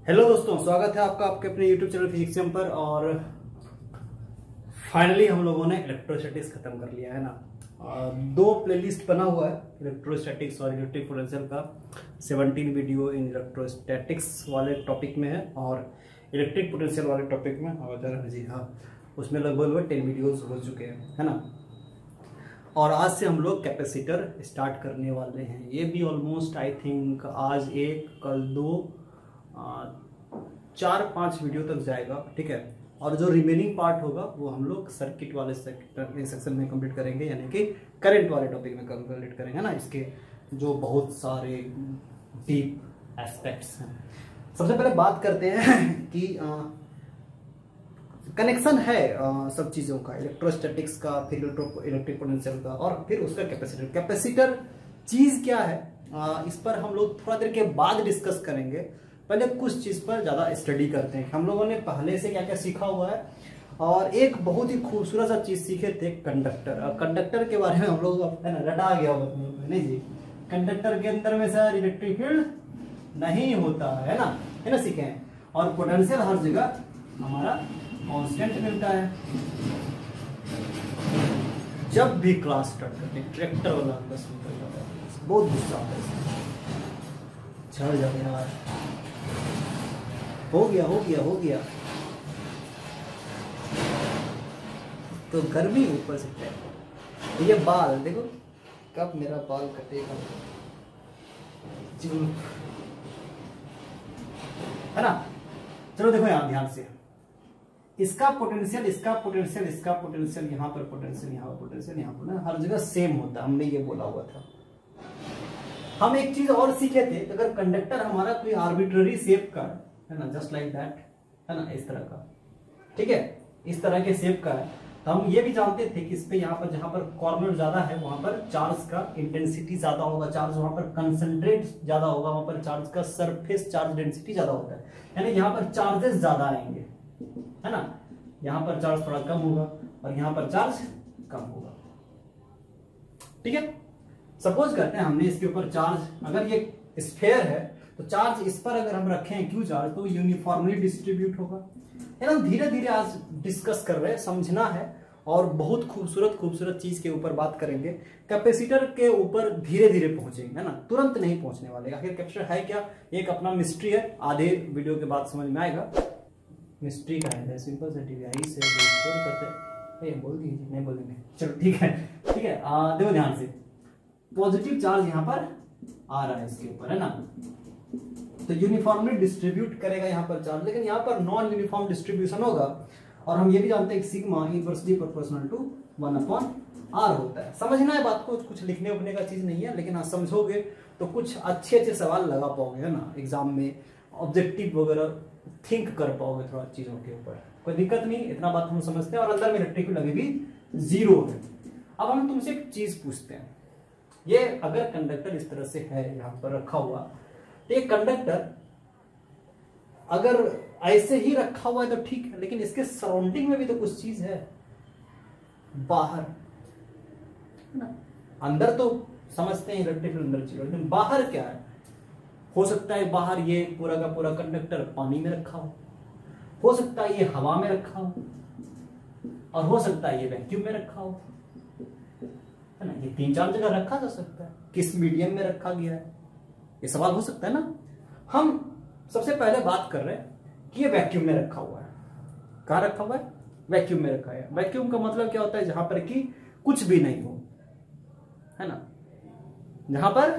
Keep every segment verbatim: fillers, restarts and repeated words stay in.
Hello दोस्तों, स्वागत है आपका आपके अपने यूट्यूब चैनल फिजिक्सियम पर। और फाइनली हम लोगों ने इलेक्ट्रोस्टैटिक्स खत्म कर लिया है ना। आ, दो प्लेलिस्ट बना हुआ है इलेक्ट्रोस्टैटिक्स और इलेक्ट्रिक पोटेंशियल का। सत्रह वीडियो इन इलेक्ट्रोस्टैटिक्स वाले टॉपिक में है और इलेक्ट्रिक पोटेंशियल वाले टॉपिक में और जी हाँ, उसमें लगभग टेन वीडियोज हो चुके हैं है ना। और आज से हम लोग कैपेसिटर स्टार्ट करने वाले हैं। ये भी ऑलमोस्ट आई थिंक आज एक कल दो आ, चार पांच वीडियो तक जाएगा, ठीक है। और जो रिमेनिंग पार्ट होगा वो हम लोग सर्किट वाले सेक्शन में कंप्लीट करेंगे, यानी कि करंट वाले टॉपिक में कंप्लीट करेंगे ना। इसके जो बहुत सारे डीप एस्पेक्ट्स हैं। सबसे पहले बात करते हैं कि कनेक्शन है आ, सब चीज़ों का, इलेक्ट्रोस्टैटिक्स का, फिर इलेक्ट्रिक पोटेंशियल का और फिर उसका कैपेसिटर। कैपेसिटर चीज़ क्या है, आ, इस पर हम लोग थोड़ा देर के बाद डिस्कस करेंगे। पहले कुछ चीज़ पर ज़्यादा स्टडी करते हैं। हम लोगों ने पहले से क्या क्या सीखा हुआ है और एक बहुत ही खूबसूरत सा चीज़ सीखे थे, कंडक्टर। और कंडक्टर के बारे में हम लोग है ना रटा गया होगा नहीं जी। कंडक्टर के अंदर में सर इलेक्ट्रिक फील्ड नहीं होता है ना, है ना, सीखे हैं। और पोटेंशियल हर जगह हमारा कांस्टेंट मिलता है। जब भी क्लास स्टार्ट करते हैं ट्रैक्टर वाला बस निकल जाता है, बहुत गुस्सा आता है, झड़ जाते हैं यार। हो गया हो गया हो गया तो गर्मी ऊपर से है। ये बाल देखो, कब मेरा बाल कटेगा है ना। चलो देखो यहां ध्यान से, इसका पोटेंशियल इसका पोटेंशियल इसका पोटेंशियल, यहां पर पोटेंशियल यहां पर पोटेंशियल यहां पर, हर जगह सेम होता है। हमने ये बोला हुआ था। हम एक चीज और सीखे थे, अगर कंडक्टर हमारा कोई आर्बिट्ररी शेप का है ना, जस्ट लाइक दैट है ना, इस तरह का, ठीक है, इस तरह के शेप का है, तो हम ये भी जानते थे कि इस पे यहाँ पर जहां पर कॉर्नर ज्यादा है वहां पर चार्ज का इंटेंसिटी ज्यादा होगा, चार्ज वहां पर कंसंट्रेट ज्यादा होगा, वहां पर चार्ज का सरफेस चार्ज डेंसिटी ज्यादा होता है, यानी यहाँ पर चार्जेस ज्यादा आएंगे है ना। यहाँ पर चार्ज थोड़ा कम होगा और यहाँ पर चार्ज कम होगा, ठीक है। सपोज करते हैं हमने इसके ऊपर चार्ज, अगर ये स्फेयर है तो चार्ज इस पर अगर हम रखें क्यू चार्ज, तो यूनिफॉर्मली डिस्ट्रीब्यूट होगा। है ना, धीरे धीरे आज डिस्कस कर रहे हैं, समझना है और बहुत खूबसूरत खूबसूरत चीज के ऊपर बात करेंगे। कैपेसिटर के ऊपर धीरे धीरे पहुंचेंगे है ना, तुरंत नहीं पहुंचने वाले। आखिर कैपेसिटर है क्या, एक अपना मिस्ट्री है, आधे वीडियो के बाद समझ में आएगा। मिस्ट्री का है, सिंपल से डिवाइस से करते हैं, बोल दीजिए, नहीं बोलेंगे, चलो ठीक है ठीक है। देखो ध्यान से, पॉजिटिव चार्ज यहाँ पर आ रहा है इसके ऊपर है ना, तो यूनिफॉर्मली डिस्ट्रीब्यूट करेगा यहाँ पर चार्ज, लेकिन यहाँ पर नॉन यूनिफॉर्म डिस्ट्रीब्यूशन होगा। और हम ये भी जानते हैं कि sigma inversely proportional to one upon R होता है। समझना है बात को, कुछ लिखने उखने का चीज नहीं है, लेकिन हाँ समझोगे तो कुछ अच्छे अच्छे सवाल लगा पाओगे है ना एग्जाम में, ऑब्जेक्टिव वगैरह थिंक कर पाओगे थोड़ा चीजों के ऊपर। कोई दिक्कत नहीं, इतना बात हम समझते हैं। और अंदर में इलेक्ट्रिक फील्ड अभी भी जीरो है। अब हम तुमसे एक चीज पूछते हैं, ये अगर कंडक्टर इस तरह से है यहाँ पर रखा हुआ, तो ये कंडक्टर अगर ऐसे ही रखा हुआ है तो ठीक है, लेकिन इसके सराउंडिंग में भी तो कुछ चीज है बाहर है ना। अंदर तो समझते हैं इलेक्ट्रिक फील्ड अंदर चीज, लेकिन बाहर क्या है। हो सकता है बाहर ये पूरा का पूरा कंडक्टर पानी में रखा हो, हो सकता है ये हवा में रखा हो, और हो सकता है ये वैक्यूम में रखा हो है ना। ये तीन चार जगह रखा जा सकता है, किस मीडियम में रखा गया है, ये सवाल हो सकता है ना। हम सबसे पहले बात कर रहे हैं कि ये वैक्यूम में रखा हुआ है। कहां रखा हुआ है, वैक्यूम में रखा है। वैक्यूम का मतलब क्या होता है, जहां पर कि कुछ भी नहीं हो है ना, जहां पर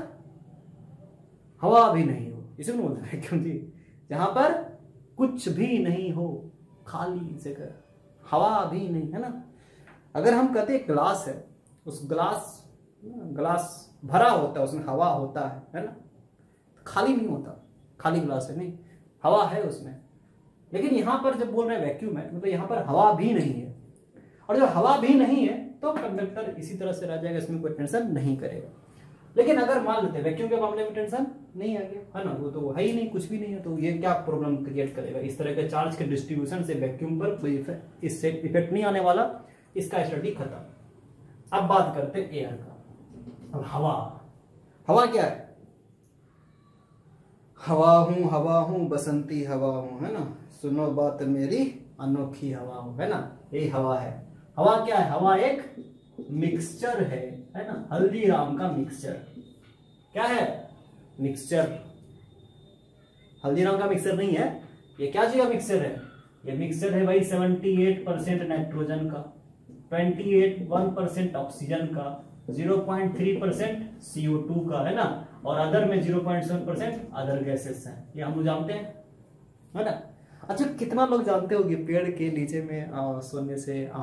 हवा भी नहीं हो, इसे क्यों बोलते हैं वैक्यूम जी, जहां पर कुछ भी नहीं हो, खाली जगह, हवा भी नहीं है ना। अगर हम कहते हैं ग्लास है, उस ग्लास ग्लास भरा होता है, उसमें हवा होता है है ना, खाली नहीं होता, खाली ग्लास है नहीं, हवा है उसमें। लेकिन यहां पर जब बोल रहे हैं वैक्यूम है, मतलब यहां पर हवा भी नहीं है। और जब हवा भी नहीं है तो कंडक्टर इसी तरह से रह जाएगा, इसमें कोई टेंशन नहीं करेगा। लेकिन अगर मान लेते हैं वैक्यूम के मामले में टेंशन नहीं आ गया है ना, वो तो है ही नहीं, कुछ भी नहीं है, तो ये क्या प्रॉब्लम क्रिएट करेगा। इस तरह के चार्ज के डिस्ट्रीब्यूशन से वैक्यूम पर कोई इससे इफेक्ट नहीं आने वाला, इसका स्टडी खत्म। अब बात करते हैं एयर का। अब हवा, हवा क्या है, हवा हूँ हवा हूँ बसंती हवा हूँ, है ना, सुनो बात मेरी अनोखी हवा हूँ, है ना, यही हवा है। हवा क्या है? हवा एक मिक्सचर है है ना, हल्दीराम का मिक्सचर। क्या है? मिक्सचर। हल्दीराम का मिक्सचर नहीं है, ये क्या चीज का मिक्सचर है? ये मिक्सचर है भाई अठहत्तर परसेंट नाइट्रोजन का, अट्ठाईस वन परसेंट ऑक्सीजन का, zero point three percent C O two का, है ना, और अदर में zero point seven percent other gases हैं। ये हम लोग जानते हैं, है ना। अच्छा, कितना लोग जानते होंगे पेड़ के नीचे में आ, सोने से आ,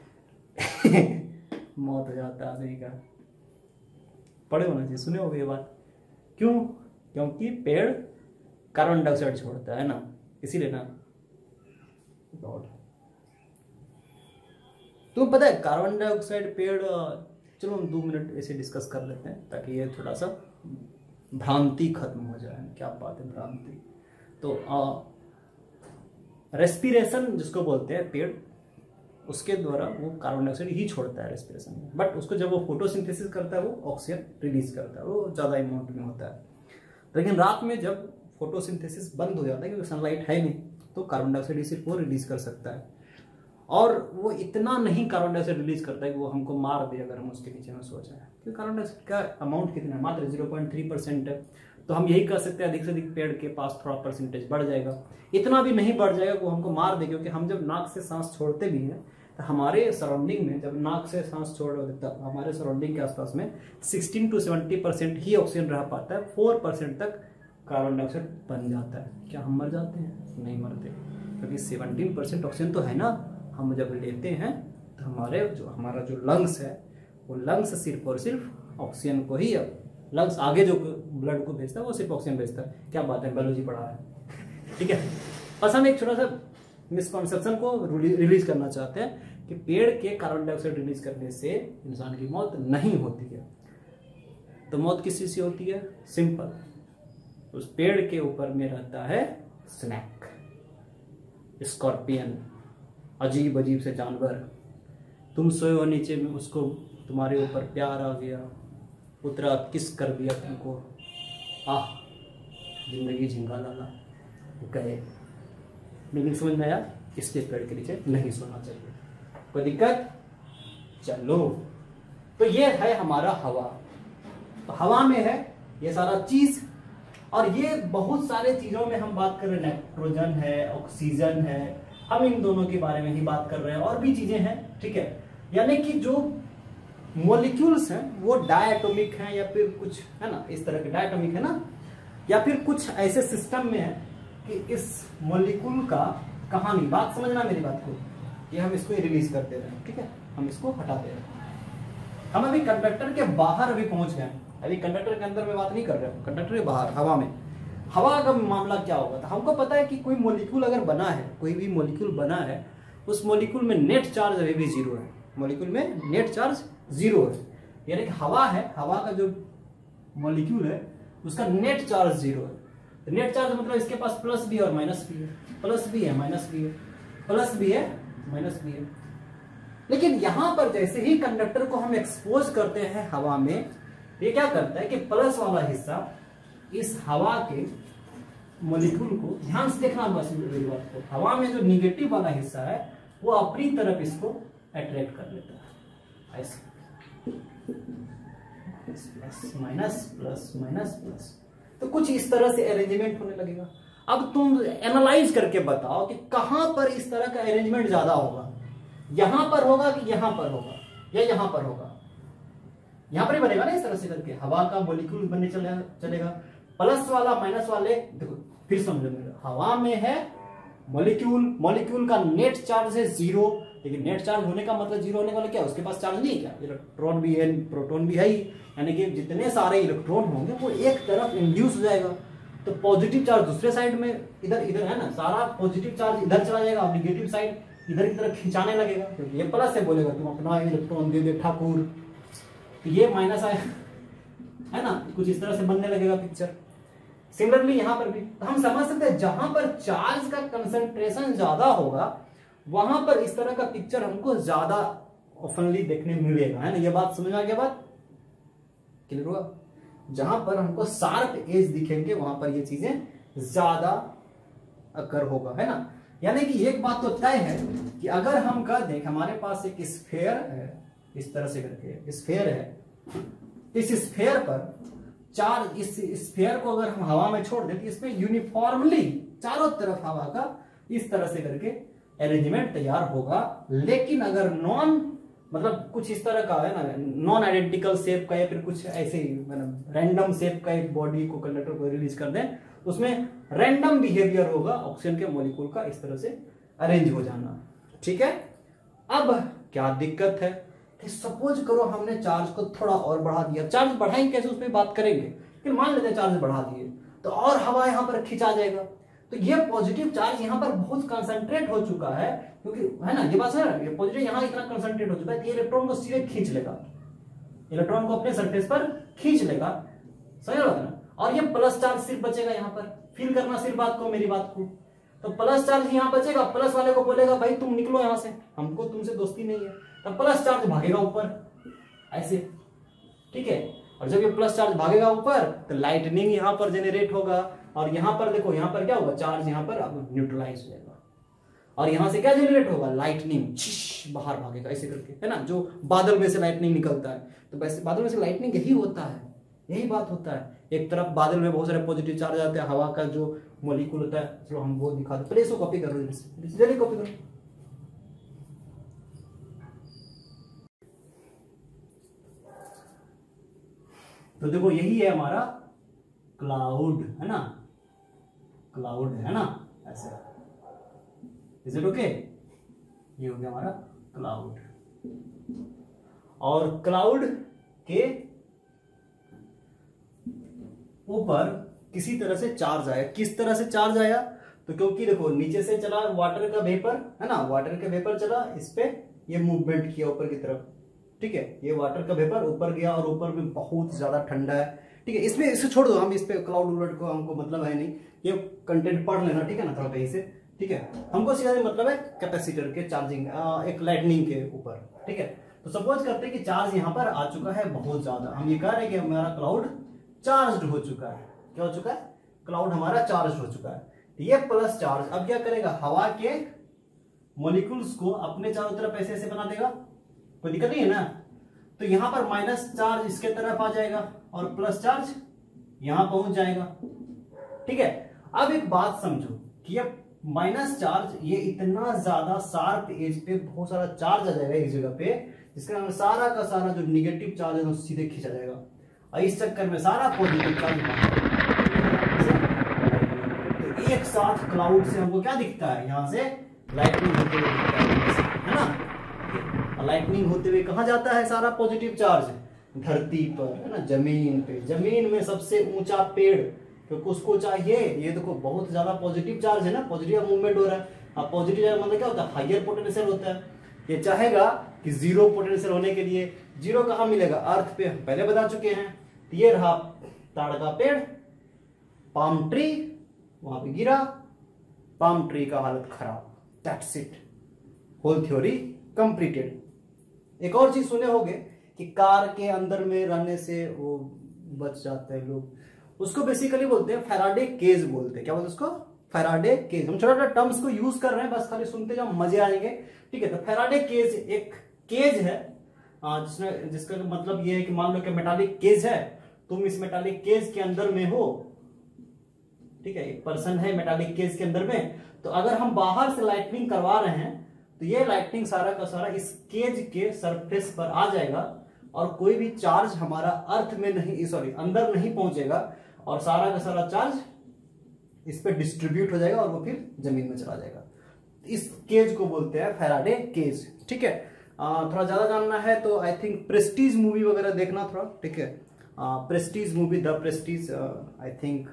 मौत हो जाता है आदमी का? पढ़े होना चाहिए, सुने होंगे ये बात। क्यों? क्योंकि पेड़ कार्बन डाइऑक्साइड छोड़ता है ना, इसीलिए ना। तो पता है कार्बन डाइऑक्साइड पेड़, चलो हम दो मिनट ऐसे डिस्कस कर लेते हैं ताकि ये थोड़ा सा भ्रांति खत्म हो जाए। क्या बात है भ्रांति? तो रेस्पिरेशन जिसको बोलते हैं पेड़, उसके द्वारा वो कार्बन डाइऑक्साइड ही छोड़ता है रेस्पिरेशन में, बट उसको जब वो फोटोसिंथेसिस करता है वो ऑक्सीजन रिलीज करता है, वो ज़्यादा अमाउंट में होता है। लेकिन रात में जब फोटोसिंथेसिस बंद हो जाता है क्योंकि सनलाइट है नहीं, तो कार्बन डाइऑक्साइड सिर्फ वो रिलीज कर सकता है, और वो इतना नहीं कार्बन डाइऑक्साइड रिलीज करता है कि वो हमको मार दे अगर हम उसके नीचे में सो जाए, क्योंकि कार्बन डाइऑक्साइड का अमाउंट कितना है? मात्र ज़ीरो पॉइंट थ्री परसेंट है। तो हम यही कर सकते हैं अधिक से अधिक पेड़ के पास थोड़ा परसेंटेज बढ़ जाएगा, इतना भी नहीं बढ़ जाएगा वो हमको मार दे, क्योंकि हम जब नाक से सांस छोड़ते भी हैं तो हमारे सराउंडिंग में, जब नाक से सांस छोड़ तब हमारे सराउंडिंग के आसपास में सिक्सटीन टू सेवेंटी परसेंट ही ऑक्सीजन रह पाता है, फोर परसेंट तक कार्बन डाइऑक्साइड बन जाता है। क्या हम मर जाते हैं? नहीं मरते, क्योंकि सेवनटीन परसेंट ऑक्सीजन तो है ना। हम जब लेते हैं तो हमारे जो हमारा जो लंग्स है वो लंग्स सिर्फ और सिर्फ ऑक्सीजन को ही, लंग्स आगे जो ब्लड को भेजता है वो सिर्फ ऑक्सीजन भेजता है। क्या बात है, बायोलॉजी पढ़ा है, ठीक है। बस हम एक छोटा सा मिसकॉन्सेप्शन को रिलीज करना चाहते हैं कि पेड़ के कार्बन डाइऑक्साइड रिलीज करने से इंसान की मौत नहीं होती है। तो मौत किस चीज से होती है? सिंपल, उस पेड़ के ऊपर में रहता है स्नैक, स्कॉर्पियन, अजीब अजीब से जानवर। तुम सोए हो नीचे में, उसको तुम्हारे ऊपर प्यार आ गया, उतरा, किस कर दिया तुमको, आह जिंदगी झिंगा लाला, गए। मीनिंग समझ में आया? इसलिए पेड़ के नीचे नहीं सोना चाहिए। कोई दिक्कत? चलो, तो ये है हमारा हवा। तो हवा में है ये सारा चीज, और ये बहुत सारे चीजों में हम बात कर रहे हैं, नाइट्रोजन है, ऑक्सीजन है, हम इन दोनों के बारे में ही बात कर रहे हैं, और भी चीजें हैं, ठीक है। यानी कि जो मॉलिक्यूल्स हैं वो डायटोमिक हैं, या फिर कुछ है ना इस तरह के डायटोमिक है ना, या फिर कुछ ऐसे सिस्टम में है कि इस मॉलिक्यूल का कहानी, बात समझना मेरी बात को, ये हम इसको रिलीज कर दे रहे हैं, ठीक है, हम इसको हटा दे रहे हैं। हम अभी कंडक्टर के बाहर अभी पहुंच गए, अभी कंडक्टर के अंदर में बात नहीं कर रहे हैं, कंडक्टर के बाहर हवा में। हवा का मामला क्या होगा? तो हमको पता है कि कोई मॉलिक्यूल अगर बना है, कोई भी मॉलिक्यूल बना है, उस मॉलिक्यूल में नेट चार्ज अभी भी जीरो है, मॉलिक्यूल में नेट चार्ज जीरो है। यानी कि हवा है, हवा का जो मॉलिक्यूल है उसका नेट चार्ज जीरो है। तो नेट चार्ज मतलब इसके पास प्लस भी और माइनस भी है, प्लस भी है माइनस भी है, प्लस भी है माइनस भी है। लेकिन यहां पर जैसे ही कंडक्टर को हम एक्सपोज करते हैं हवा में, ये क्या करता है कि प्लस वाला हिस्सा इस हवा के मॉलिक्यूल को, ध्यान से देखना बस मेरी बात को, हवा में जो निगेटिव वाला हिस्सा है वो अपनी तरफ इसको अट्रैक्ट कर लेता है, ऐसे plus minus plus minus plus. तो कुछ इस तरह से अरेंजमेंट होने लगेगा। अब तुम एनालाइज करके बताओ कि कहां पर इस तरह का अरेंजमेंट ज्यादा होगा, यहां पर होगा कि यहां पर होगा, या यहां पर होगा? यहां पर ही बनेगा ना इस तरह से करके, हवा का मॉलिक्यूल बनने चलेगा चलेगा प्लस वाला माइनस वाले। देखो फिर समझो मेरा, हवा में है मॉलिक्यूल, मॉलिक्यूल का नेट चार्ज है जीरो, लेकिन नेट चार्ज होने का मतलब जीरो होने वाला क्या, उसके पास चार्ज नहीं है क्या? इलेक्ट्रॉन भी है, प्रोटॉन भी है ही, यानी कि जितने सारे इलेक्ट्रॉन होंगे वो एक तरफ इंड्यूस हो जाएगा। तो पॉजिटिव चार्ज दूसरे साइड में, इधर इधर है ना, सारा पॉजिटिव चार्ज इधर चला जाएगा, और निगेटिव साइड इधर की तरफ खिंचाने लगेगा, क्योंकि ये प्लस है, बोलेगा तुम अपना इलेक्ट्रॉन दे दे ठाकुर, तो ये माइनस आया, है ना, कुछ इस तरह से बनने लगेगा पिक्चर। सिमिलरली यहां पर भी तो हम समझ सकते हैं, जहां पर चार्ज का कंसंट्रेशन ज्यादा होगा वहां पर इस तरह का पिक्चर हमको ज्यादा ऑफनली देखने मिलेगा, है ना। ये बात समझ आ गया? बात क्लियर हुआ? जहां पर हमको शार्प एज दिखेंगे वहां पर ये चीजें ज्यादा अकर होगा, है ना। यानी कि एक बात तो तय है कि अगर हम कह दें कि हमारे पास एक स्फेयर है, इस तरह से करके स्फेयर है, इस स्फेयर पर चार्ज, इस स्फेयर को अगर हम हवा में छोड़ दें तो इसमें यूनिफॉर्मली चारों तरफ हवा का इस तरह से करके अरेंजमेंट तैयार होगा। लेकिन अगर नॉन मतलब कुछ इस तरह का है ना, नॉन आइडेंटिकल शेप का या फिर कुछ ऐसे मतलब रैंडम शेप का एक बॉडी को कंडक्टर को रिलीज कर दें, उसमें रैंडम बिहेवियर होगा ऑक्सीजन के मॉलिक्यूल का इस तरह से अरेंज हो जाना, ठीक है। अब क्या दिक्कत है कि सपोज करो हमने चार्ज को थोड़ा और बढ़ा दिया, चार्ज बढ़ाएंगे कैसे उसमें बात करेंगे, कि मान लेते हैं चार्ज बढ़ा दिए तो और हवा यहां पर खिंचा जाएगा, तो ये पॉजिटिव चार्ज यहां पर बहुत कंसंट्रेट हो चुका है, क्योंकि है ना ये बात है, ये पॉजिटिव यहां इतना कंसंट्रेट हो चुका है कि इलेक्ट्रॉन को सीधे खींच लेगा, इलेक्ट्रॉन को अपने सरफेस पर खींच लेगा, समझ रहे हो ना। और ये प्लस चार्ज सिर्फ बचेगा यहाँ पर, फील करना सिर्फ बात को, मेरी बात को, तो प्लस चार्ज यहाँ बचेगा, प्लस वाले को बोलेगा भाई तुम निकलो यहां से, हमको तुमसे दोस्ती नहीं है, तो प्लस चार्ज भागेगा ऊपर ऐसे, ठीक है। और जब ये प्लस चार्ज भागेगा ऊपर तो लाइटनिंग यहाँ पर जेनरेट होगा, और यहाँ पर देखो यहाँ पर क्या होगा, चार्ज यहाँ पर अब न्यूट्रलाइज हो जाएगा, और यहाँ से क्या जेनरेट होगा, लाइटनिंग बाहर भागेगा ऐसे करके, है ना, जो बादल में से लाइटनिंग निकलता है, तो वैसे बादल में से लाइटनिंग यही होता है, यही बात होता है। एक तरफ बादल में बहुत सारे पॉजिटिव चार्ज आते हैं, हवा का जो मॉलिक्यूल होता है, चलो हम वो दिखा दो, पहले इसको कॉपी करो, जल्दी कॉपी करो। तो देखो यही है हमारा क्लाउड, है ना, क्लाउड है ना, ऐसे, इज इट ओके, ये हो गया हमारा क्लाउड। और क्लाउड के ऊपर किसी तरह से चार्ज आया, किस तरह से चार्ज आया, तो क्योंकि देखो नीचे से चला वाटर का वेपर, है ना, वाटर का वेपर चला, इस पे ये मूवमेंट किया ऊपर की तरफ, ठीक है, ये वाटर का वेपर ऊपर गया और ऊपर में बहुत ज्यादा ठंडा है, ठीक है। इसमें इसे छोड़ दो, हम इस पे क्लाउड उलट को हमको मतलब है नहीं, ये कंटेंट पढ़ लेना, ठीक है ना, थोड़ा कहीं से, ठीक है। हमको सीधा मतलब है कैपेसिटर के चार्जिंग, एक लाइटनिंग के ऊपर, ठीक है। तो सपोज करते हैं कि चार्ज यहाँ पर आ चुका है बहुत ज्यादा, हम ये कह रहे हैं कि हमारा क्लाउड चार्ज हो चुका है, क्या हो चुका है, क्लाउड हमारा चार्ज हो चुका है। ये प्लस चार्ज अब क्या करेगा, हवा के मॉलिक्यूल्स को अपने चारों तरफ ऐसे ऐसे बना देगा, कोई दिक्कत नहीं है ना। तो यहां पर माइनस चार्ज इसके तरफ आ जाएगा और प्लस चार्ज यहां पहुंच जाएगा, ठीक है। अब एक बात समझो कि ये माइनस चार्ज ये इतना ज्यादा शार्प एज पे बहुत सारा चार्ज आ जाएगा एक जगह पे, जिसका सारा का सारा जो निगेटिव चार्ज है वो सीधे खींचा जाएगा, और इस चक्कर में सारा पॉजिटिव चार्ज, तो एक साथ क्लाउड से हमको क्या दिखता है, यहां से लाइटनिंग होते हुए दिखता है, है ना। लाइटनिंग होते हुए कहां जाता है सारा पॉजिटिव चार्ज, धरती पर, है ना, जमीन पे, जमीन में सबसे ऊंचा पेड़, क्योंकि उसको चाहिए, ये देखो बहुत ज्यादा पॉजिटिव चार्ज है ना, पॉजिटिव मूवमेंट हो रहा है। अब पॉजिटिव चार्ज मतलब क्या होता है, हायर पोटेंशियल होता है। ये चाहेगा कि जीरो पोटेंशियल होने के लिए, जीरो कहां मिलेगा, अर्थ पे, हम पहले बता चुके हैं। तो ये रहा ताड़ का पेड़, पाम ट्री, वहां पे गिरा, पाम ट्री का हालत खराब, that's it, whole theory completed. एक और चीज सुने होंगे कि कार के अंदर में रहने से वो बच जाते हैं लोग, उसको बेसिकली बोलते हैं फैराडे केज बोलते हैं, क्या बोलते हैं उसको, फैराडे केज। हम छोटा छोटा टर्म्स को यूज कर रहे हैं, बस खाली सुनते जाओ, मजे आएंगे, ठीक है। तो फैराडे केज एक केज है, जिसमें जिसका मतलब ये है कि मान लो कि मेटालिक केज है, तुम इस मेटालिक केज के अंदर में हो, ठीक है, एक पर्सन है मेटालिक केज के अंदर में, तो अगर हम बाहर से लाइटनिंग करवा रहे हैं तो ये लाइटनिंग सारा का सारा इस केज के सरफेस पर आ जाएगा, और कोई भी चार्ज हमारा अर्थ में नहीं, सॉरी अंदर नहीं पहुंचेगा, और सारा का सारा चार्ज इस पे डिस्ट्रीब्यूट हो जाएगा और वो फिर जमीन में चला जाएगा। इस केज को बोलते हैं फैराडे केज, ठीक है। आ, थोड़ा ज्यादा जानना है तो आई थिंक प्रेस्टीज मूवी वगैरह देखना थोड़ा, ठीक है। Prestige movie, the Prestige, I think,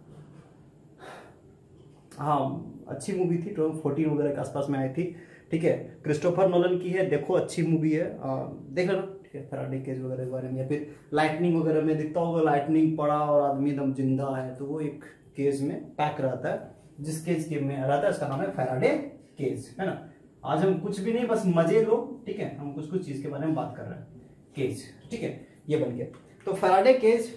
हाँ अच्छी मूवी थी, टू थाउजेंड फोर्टीन वगैरह के आसपास में आई थी, ठीक है। क्रिस्टोफर नोलन की है, देखो अच्छी मूवी है, आ, देख लेना, ठीक है। फैराडे केज वगैरह के बारे में, या फिर लाइटनिंग वगैरह में दिखता होगा, लाइटनिंग पड़ा और आदमी एकदम जिंदा है, तो वो एक केज में पैक रहता है, जिस केज के में रहता है उसका नाम है फैराडे केज, है ना। आज हम कुछ भी नहीं, बस मजे लो, ठीक है, हम कुछ कुछ चीज के बारे में बात कर रहे हैं, केज, ठीक है, ये बन गया। तो फैराडे केज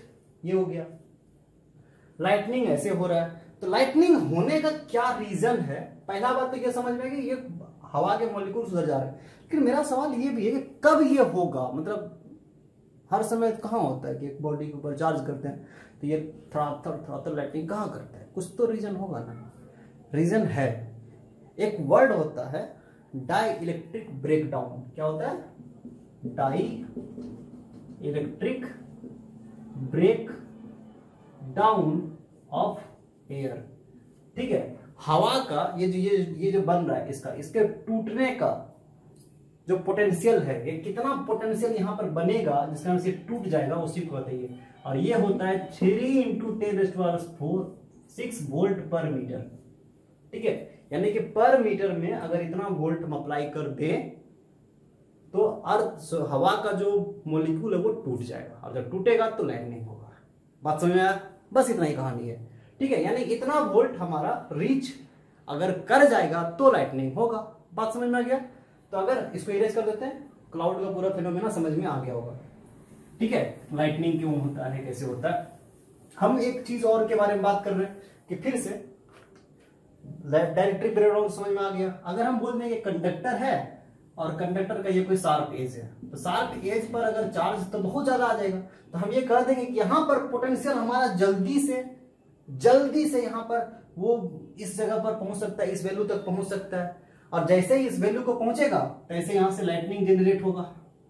ये हो गया। लाइटनिंग ऐसे हो रहा है, तो लाइटनिंग होने का क्या रीजन है? पहला बात तो ये समझ में कि ये हवा के मॉलिक्यूल उधर जा रहे हैं, लेकिन मेरा सवाल ये भी है कि कब ये होगा? मतलब हर समय कहाँ होता है कि एक बॉडी के ऊपर चार्ज करते हैं तो ये थोड़ा थोड़ा थोड़ा लाइटनिंग कहाँ करता है? कुछ तो रीजन होगा ना। रीजन है, एक वर्ड होता है डाई इलेक्ट्रिक ब्रेकडाउन। क्या होता है? Dielectric break down of air. ठीक है, हवा का ये जो ये ये जो बन रहा है इसका इसके टूटने का जो पोटेंशियल है, ये कितना पोटेंशियल यहाँ पर बनेगा जिसके वजह से टूट जाएगा, उसी को बताइए। और ये होता है three into ten four six volt per metre. ठीक है, यानी कि पर मीटर में अगर इतना वोल्ट हम अप्लाई कर दे तो अर्थ हवा का जो मॉलिक्यूल है वो टूट जाएगा, और जब टूटेगा तो लाइटनिंग होगा। बात समझ में आया? बस इतना ही कहानी है। ठीक है, यानी इतना वोल्ट हमारा रीच अगर कर जाएगा तो लाइटनिंग होगा। बात समझ में आ गया? तो अगर इसको इरेज कर देते हैं, क्लाउड का पूरा फिनोमेना समझ में आ गया होगा। ठीक है, लाइटनिंग क्यों होता है, कैसे होता है। हम एक चीज और के बारे में बात कर रहे हैं कि फिर से डायरेक्ट्रिक ब्रेकडाउन समझ में आ गया। अगर हम बोल दें कि कंडक्टर है और कंडक्टर का ये कोई शार्प एज है, तो शार्प एज पर अगर चार्ज तो बहुत ज्यादा आ जाएगा, तो हम ये कह देंगे कि यहां पर पोटेंशियल हमारा जल्दी से जल्दी से यहां पर वो इस जगह पर पहुंच सकता है, इस वैल्यू तक पहुंच सकता है, और जैसे ही इस वैल्यू को पहुंचेगा तैसे यहां से लाइटनिंग जनरेट होगा।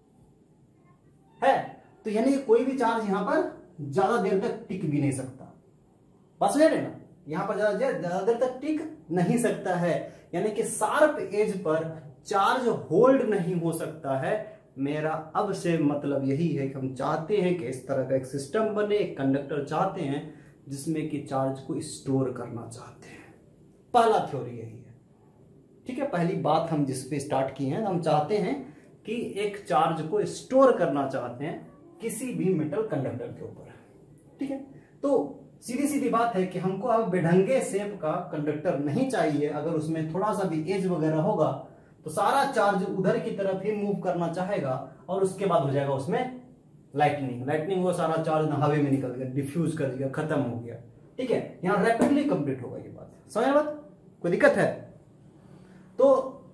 है तो यानी कोई भी चार्ज यहां पर ज्यादा देर तक टिक भी नहीं सकता। बस ले लेना, यहां पर ज्यादा ज्यादा देर तक टिक नहीं सकता है, यानी कि शार्प एज पर चार्ज होल्ड नहीं हो सकता है। मेरा अब से मतलब यही है कि हम चाहते हैं कि इस तरह का एक सिस्टम बने, एक कंडक्टर चाहते हैं जिसमें कि चार्ज को स्टोर करना चाहते हैं। पहला थ्योरी यही है। ठीक है, पहली बात हम जिस पे स्टार्ट की है, हम चाहते हैं कि एक चार्ज को स्टोर करना चाहते हैं किसी भी मेटल कंडक्टर के ऊपर। ठीक है, तो सीधी सीधी बात है कि हमको अब बेढंगे शेप का कंडक्टर नहीं चाहिए। अगर उसमें थोड़ा सा भी एज वगैरह होगा तो सारा चार्ज उधर की तरफ ही मूव करना चाहेगा, और उसके बाद हो जाएगा उसमें लाइटनिंग। लाइटनिंग वो सारा चार्ज हवा में निकल गया, डिफ्यूज कर दिया, खत्म हो गया। ठीक है, यहां रैपिडली कंप्लीट होगा ये बात। समझ बात? कोई दिक्कत है? तो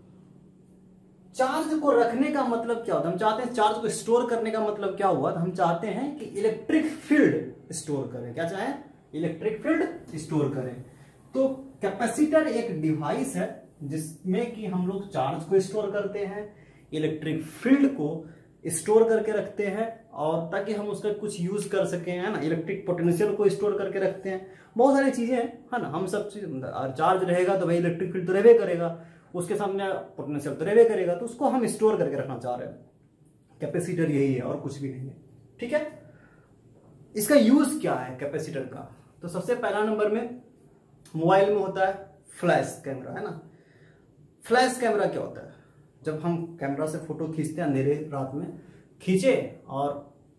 चार्ज को रखने का मतलब क्या होता है? हम चाहते हैं चार्ज को स्टोर करने का मतलब क्या हुआ? तो हम चाहते हैं कि इलेक्ट्रिक फील्ड स्टोर करें। क्या चाहें? इलेक्ट्रिक फील्ड स्टोर करें। तो कैपेसिटर एक डिवाइस है जिसमें कि हम लोग चार्ज को स्टोर करते हैं, इलेक्ट्रिक फील्ड को स्टोर करके रखते हैं, और ताकि हम उसका कुछ यूज कर सकें, है ना। इलेक्ट्रिक पोटेंशियल को स्टोर करके रखते हैं, बहुत सारी चीजें हैं, है ना। हम सब चीज, चार्ज रहेगा तो भाई इलेक्ट्रिक फील्ड तो रहबे करेगा, उसके सामने पोटेंशियल तो रहबे करेगा, तो उसको हम स्टोर करके रखना चाह रहे हैं। कैपेसिटर यही है और कुछ भी नहीं है। ठीक है, इसका यूज क्या है कैपेसिटर का? तो सबसे पहला नंबर में मोबाइल में होता है फ्लैश कैमरा, है ना। फ्लैश कैमरा क्या होता है? जब हम कैमरा से फोटो खींचते हैं अंधेरे रात में, खींचे और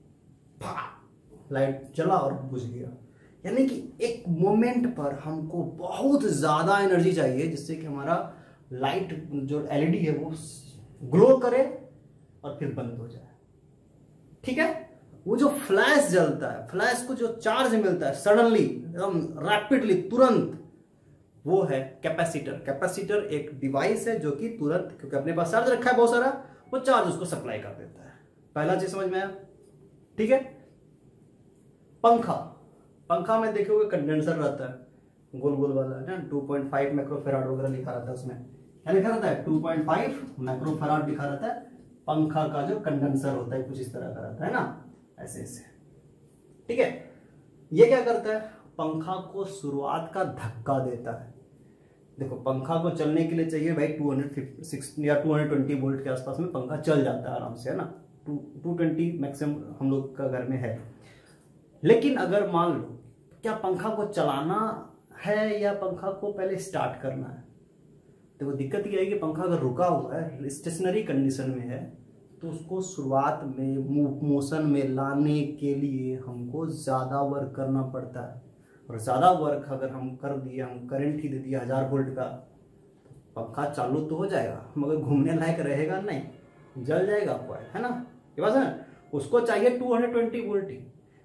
लाइट जला और बुझ गया, यानी कि एक मोमेंट पर हमको बहुत ज्यादा एनर्जी चाहिए जिससे कि हमारा लाइट जो एलईडी है वो ग्लो करे और फिर बंद हो जाए। ठीक है, वो जो फ्लैश जलता है, फ्लैश को जो चार्ज मिलता है सडनली, एकदम रैपिडली, तुरंत, वो है कैपेसिटर। कैपेसिटर एक डिवाइस है जो कि तुरंत, क्योंकि अपने पास चार्ज रखा है बहुत सारा, वो चार्ज उसको सप्लाई कर देता है। पहला चीज समझ में आया? ठीक है। पंखा, पंखा में देखोगे कंडेंसर रहता है, गोल गोल वाला है ना, टू पॉइंट फाइव माइक्रोफैराड वगैरह लिखा रहता है उसमें। क्या लिखा रहता है? टू पॉइंट फाइव माइक्रोफैराड लिखा रहता है। पंखा का जो कंडेंसर होता है कुछ इस तरह का रहता है ना, ऐसे ऐसे। ठीक है, ये क्या करता है? पंखा को शुरुआत का धक्का देता है। देखो, पंखा को चलने के लिए चाहिए भाई टू फिफ्टी या टू ट्वेंटी वोल्ट के आसपास में पंखा चल जाता है आराम से, है ना। टू ट्वेंटी मैक्सिमम हम लोग का घर में है। लेकिन अगर मान लो, क्या पंखा को चलाना है या पंखा को पहले स्टार्ट करना है? देखो, दिक्कत यह है कि पंखा अगर रुका हुआ है, स्टेशनरी कंडीशन में है, तो उसको शुरुआत में मोशन में लाने के लिए हमको ज्यादा वर्क करना पड़ता है। और ज्यादा वर्क अगर हम कर दिए, हम करंट ही दे दिया हजार वोल्ट का, पंखा चालू तो हो जाएगा मगर घूमने लायक रहेगा नहीं, जल जाएगा आपको, है ना। ये बात है ना। उसको चाहिए टू ट्वेंटी वोल्ट ही।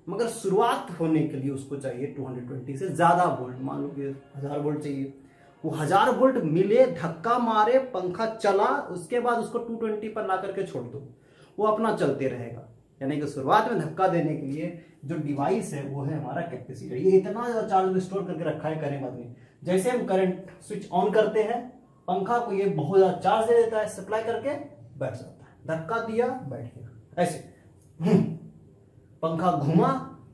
मगर शुरुआत होने के लिए उसको चाहिए टू ट्वेंटी से ज्यादा वोल्ट, मान लो कि हजार वोल्ट चाहिए, वो हजार वोल्ट मिले, धक्का मारे, पंखा चला, उसके बाद उसको टू ट्वेंटी पर ला करके छोड़ दो, वो अपना चलते रहेगा। यानी कि शुरुआत में धक्का देने के लिए जो डिवाइस है वो है हमारा कैपेसिटर। ये इतना ज्यादा चार्ज स्टोर करके रखा है करंट आदमी, जैसे हम करंट स्विच ऑन करते हैं पंखा को ये बहुत ज्यादा चार्ज दे देता है, सप्लाई करके बैठ जाता है, धक्का दिया बैठ गया, ऐसे पंखा घुमा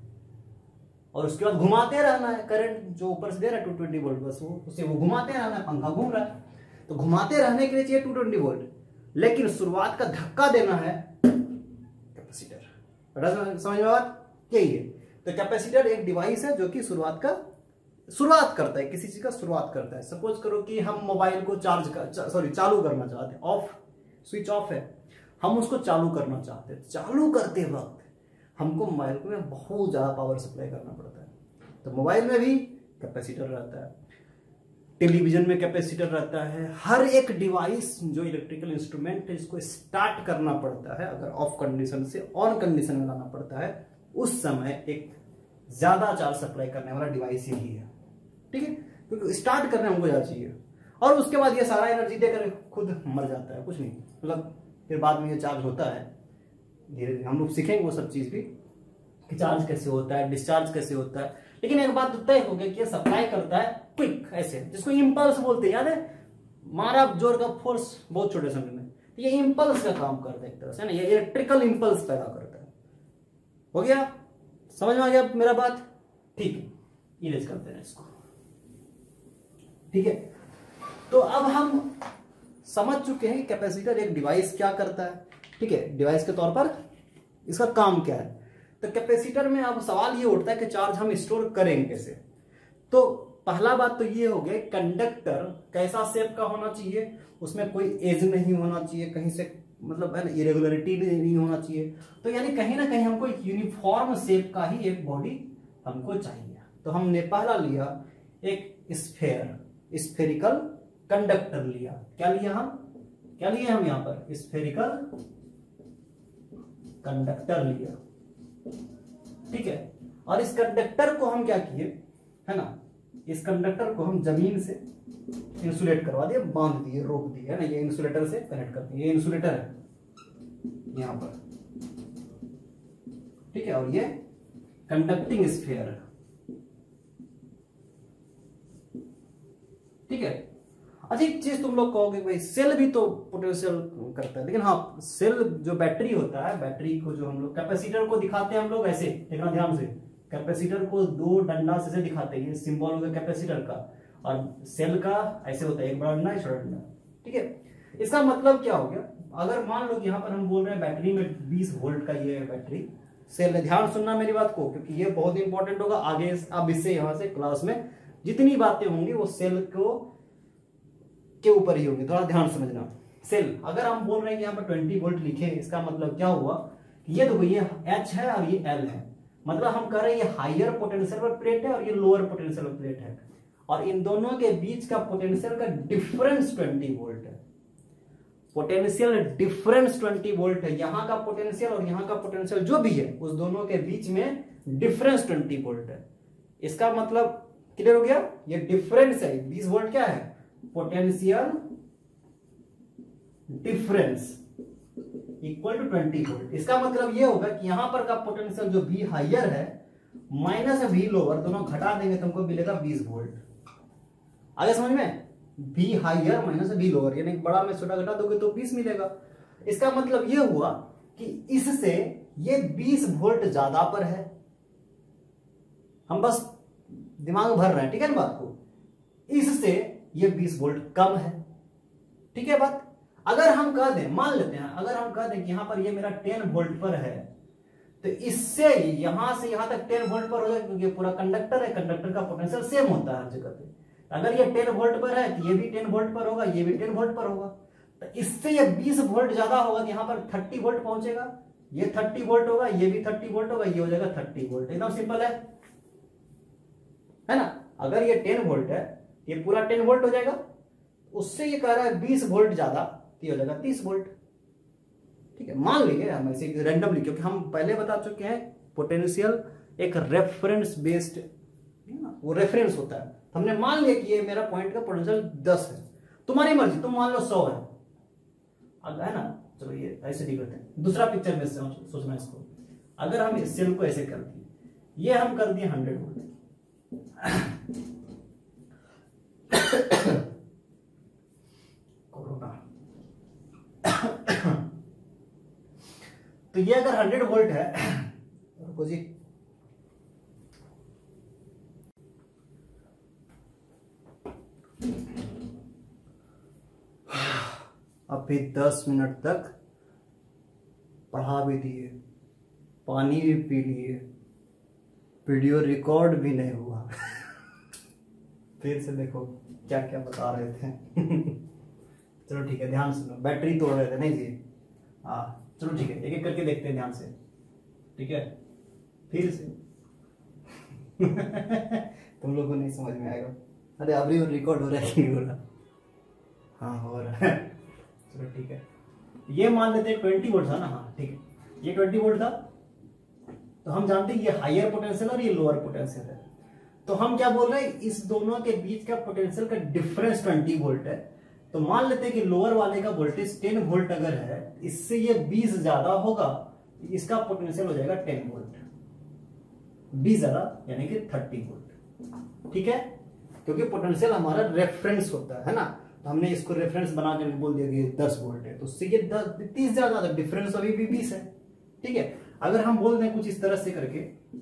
और उसके बाद घुमाते रहना है, करंट जो ऊपर से दे रहा है टू ट्वेंटी वोल्ट बस वो उसे वो घुमाते रहना है, पंखा घूम रहा है, तो घुमाते रहने के लिए चाहिए टू ट्वेंटी वोल्ट, लेकिन शुरुआत का धक्का देना है कैपेसिटर। बेटा समझ में बात यही है। तो कैपेसिटर एक डिवाइस है जो कि शुरुआत का शुरुआत करता है, किसी चीज का शुरुआत करता है। सपोज करो कि हम मोबाइल को चार्ज कर सॉरी चा, चालू करना चाहते हैं, ऑफ स्विच ऑफ है, हम उसको चालू करना चाहते हैं, चालू करते वक्त हमको मोबाइल को में बहुत ज्यादा पावर सप्लाई करना पड़ता है, तो मोबाइल में भी कैपेसिटर रहता है, टेलीविजन में कैपेसिटर रहता है, हर एक डिवाइस जो इलेक्ट्रिकल इंस्ट्रूमेंट है इसको स्टार्ट करना पड़ता है, अगर ऑफ कंडीशन से ऑन कंडीशन में लाना पड़ता है, उस समय एक ज्यादा चार्ज सप्लाई करने वाला डिवाइस यही है, ठीक है, क्योंकि स्टार्ट करने हमको ज्यादा चाहिए, और उसके बाद ये सारा एनर्जी देकर खुद मर जाता है, कुछ नहीं, मतलब फिर बाद में ये चार्ज होता है, धीरे धीरे हम लोग सीखेंगे वो सब चीज भी कि चार्ज कैसे होता है, डिस्चार्ज कैसे होता है। लेकिन एक बात तय हो गया कि ये सप्लाई करता है क्विक, ऐसे जिसको इंपल्स बोलते हैं, याद है, मारा जोर का फोर्स बहुत छोटे समय में, तो ये इंपल्स का काम करता है एक तरह से ना, ये इलेक्ट्रिकल इंपल्स पैदा करता है। हो गया, समझ में आ गया मेरा बात? ठीक है, इरेज करते हैं इसको, ठीक है। तो अब हम समझ चुके हैं कि कैपेसिटर एक डिवाइस क्या करता है, ठीक है, डिवाइस के तौर पर इसका काम क्या है। तो कैपेसिटर में अब सवाल ये उठता है कि चार्ज हम स्टोर करेंगे कैसे। तो पहला बात तो ये हो गया, कंडक्टर कैसा शेप का होना चाहिए, उसमें कोई एज नहीं होना चाहिए, कहीं से मतलब है ना इरेगुलरिटी नहीं होना चाहिए, तो यानी कहीं ना कहीं हमको यूनिफॉर्म शेप का ही एक बॉडी हमको चाहिए। तो हमने पहला लिया एक स्फेयर, स्फेरिकल कंडक्टर लिया, क्या लिया हम क्या लिया हम यहां पर स्फेरिकल कंडक्टर लिया, ठीक है। और इस कंडक्टर को हम क्या किए, है ना, इस कंडक्टर को हम जमीन से इंसुलेट करवा दिए, बांध दिए, रोक दिए, है ना, ये इंसुलेटर से कनेक्ट करते हैं, ये इंसुलेटर है यहां पर, ठीक है, और ये कंडक्टिंग स्फीयर है, ठीक है। अच्छा एक चीज तुम लोग कहोगे भाई सेल भी तो पोटेंशियल करता है, लेकिन हाँ सेल जो बैटरी होता है, बैटरी को जो हम लोग कैपेसिटर को दिखाते हैं हम लोग ऐसे, देखना ध्यान से, कैपेसिटर को दो डंडा से दिखाते हैं, ये सिंबल होगा कैपेसिटर का, और सेल का ऐसे होता है, एक बड़ा डंडा एक छोटा डंडा, ठीक है। इसका मतलब क्या हो गया, अगर मान लो यहाँ पर हम बोल रहे हैं बैटरी में बीस वोल्ट का ये बैटरी सेल है, ध्यान सुनना मेरी बात को, क्योंकि ये बहुत इंपॉर्टेंट होगा आगे। अब इससे यहाँ से क्लास में जितनी बातें होंगी वो सेल को के ऊपर ही होगी, थोड़ा ध्यान समझना। सेल अगर हम बोल रहे हैं कि यहाँ पर ट्वेंटी वोल्ट लिखे, इसका मतलब क्या हुआ कि ये देखो ये H है और ये L है, मतलब हम कह रहे हैं ये हायर पोटेंशियल पर प्लेट है और ये लोअर पोटेंशियल पर प्लेट है, और इन दोनों के बीच का पोटेंशियल का डिफरेंस ट्वेंटी वोल्ट है, पोटेंशियल डिफरेंस ट्वेंटी वोल्ट है, यहाँ का पोटेंशियल और यहाँ का पोटेंशियल जो भी है उस दोनों के बीच में डिफरेंस ट्वेंटी वोल्ट है। इसका मतलब क्लियर हो गया, ये डिफरेंस है, बीस वोल्ट क्या है, potential difference equal to twenty volt. इसका मतलब ये होगा कि यहां पर का पोटेंशियल जो V हायर है माइनस V लोअर, दोनों घटा देंगे तुमको मिलेगा बीस वोल्ट। आगे समझ में, V higher minus V lower, यानी बड़ा में छोटा घटा दोगे तो बीस मिलेगा। इसका मतलब ये हुआ कि इससे ये बीस वोल्ट ज्यादा पर है, हम बस दिमाग भर रहे हैं, ठीक है ना बात को, इससे ये बीस वोल्ट कम है, ठीक है बात। अगर हम कह दें, मान लेते हैं, अगर हम कह दें कि यहां पर ये मेरा टेन वोल्ट पर है, तो इससे यहां से यहां तक टेन वोल्ट पर हो जाए, क्योंकि पूरा कंडक्टर है, कंडक्टर का पोटेंशियल सेम होता है हर जगह पे। अगर ये टेन वोल्ट पर है तो ये भी टेन वोल्ट पर होगा, ये भी टेन वोल्ट पर होगा, तो इससे ये बीस वोल्ट ज्यादा होगा, तो यहां पर थर्टी वोल्ट पहुंचेगा, ये थर्टी वोल्ट होगा, ये भी थर्टी वोल्ट होगा, ये हो जाएगा थर्टी वोल्ट। एकदम सिंपल है है ना। अगर ये टेन वोल्ट है, ये पूरा टेन वोल्ट हो जाएगा, उससे ये कह रहा है बीस वोल्ट ज्यादा, तो ये हो जाएगा तीस वोल्ट, ठीक है। मान लीजिए हम ऐसे रैंडमली, क्योंकि हम पहले बता चुके हैं पोटेंशियल एक रेफरेंस बेस्ड वो रेफरेंस होता है। हमने मान लिया कि ये मेरा पॉइंट का पोटेंशियल दस है, तुम्हारी मर्जी, तुम मान लो सौ है, अब है ना। चलो ये ऐसे नहीं करते, दूसरा पिक्चर में सोचना इसको। अगर हम इस सेल को ऐसे कर दिए, ये हम कर दिए हंड्रेड वोल्ट, कोरोना तो ये अगर हंड्रेड वोल्ट है, रुको जी, अब भी दस मिनट तक पढ़ा भी दिए, पानी भी पी लिए, वीडियो रिकॉर्ड भी नहीं हुआ। फिर से देखो क्या क्या बता रहे थे। चलो ठीक है, ध्यान सुनो, बैटरी तोड़ रहे थे नहीं जी, हाँ चलो ठीक है, एक एक करके देखते हैं ध्यान से, ठीक है। फिर से तुम लोगों को नहीं समझ में आएगा। अरे अभी रिकॉर्ड हो रहा है कि नहीं हो रहा? हाँ हो रहा है। चलो ठीक है, ये मान लेते हैं ट्वेंटी वोल्ट था ना, हाँ ठीक है, ये ट्वेंटी वोल्ट था। तो हम जानते हैं ये हायर पोटेंशियल और ये लोअर पोटेंशियल है। तो हम क्या बोल रहे हैं, इस दोनों के बीच का पोटेंशियल का डिफरेंस ट्वेंटी वोल्ट है। तो मान लेते हैं कि लोअर वाले का वोल्टेज टेन वोल्ट अगर है, इससे ये बीस ज्यादा होगा, इसका पोटेंशियल हो जाएगा टेन वोल्ट, बीस ज्यादा यानी कि थर्टी वोल्ट, ठीक है। क्योंकि पोटेंशियल हमारा रेफरेंस होता है ना, तो हमने इसको रेफरेंस बना के बोल दिया कि दस वोल्ट है, तो उससे ये तीस ज्यादा, डिफरेंस अभी भी बीस है, ठीक है। अगर हम बोल दें कुछ इस तरह से करके,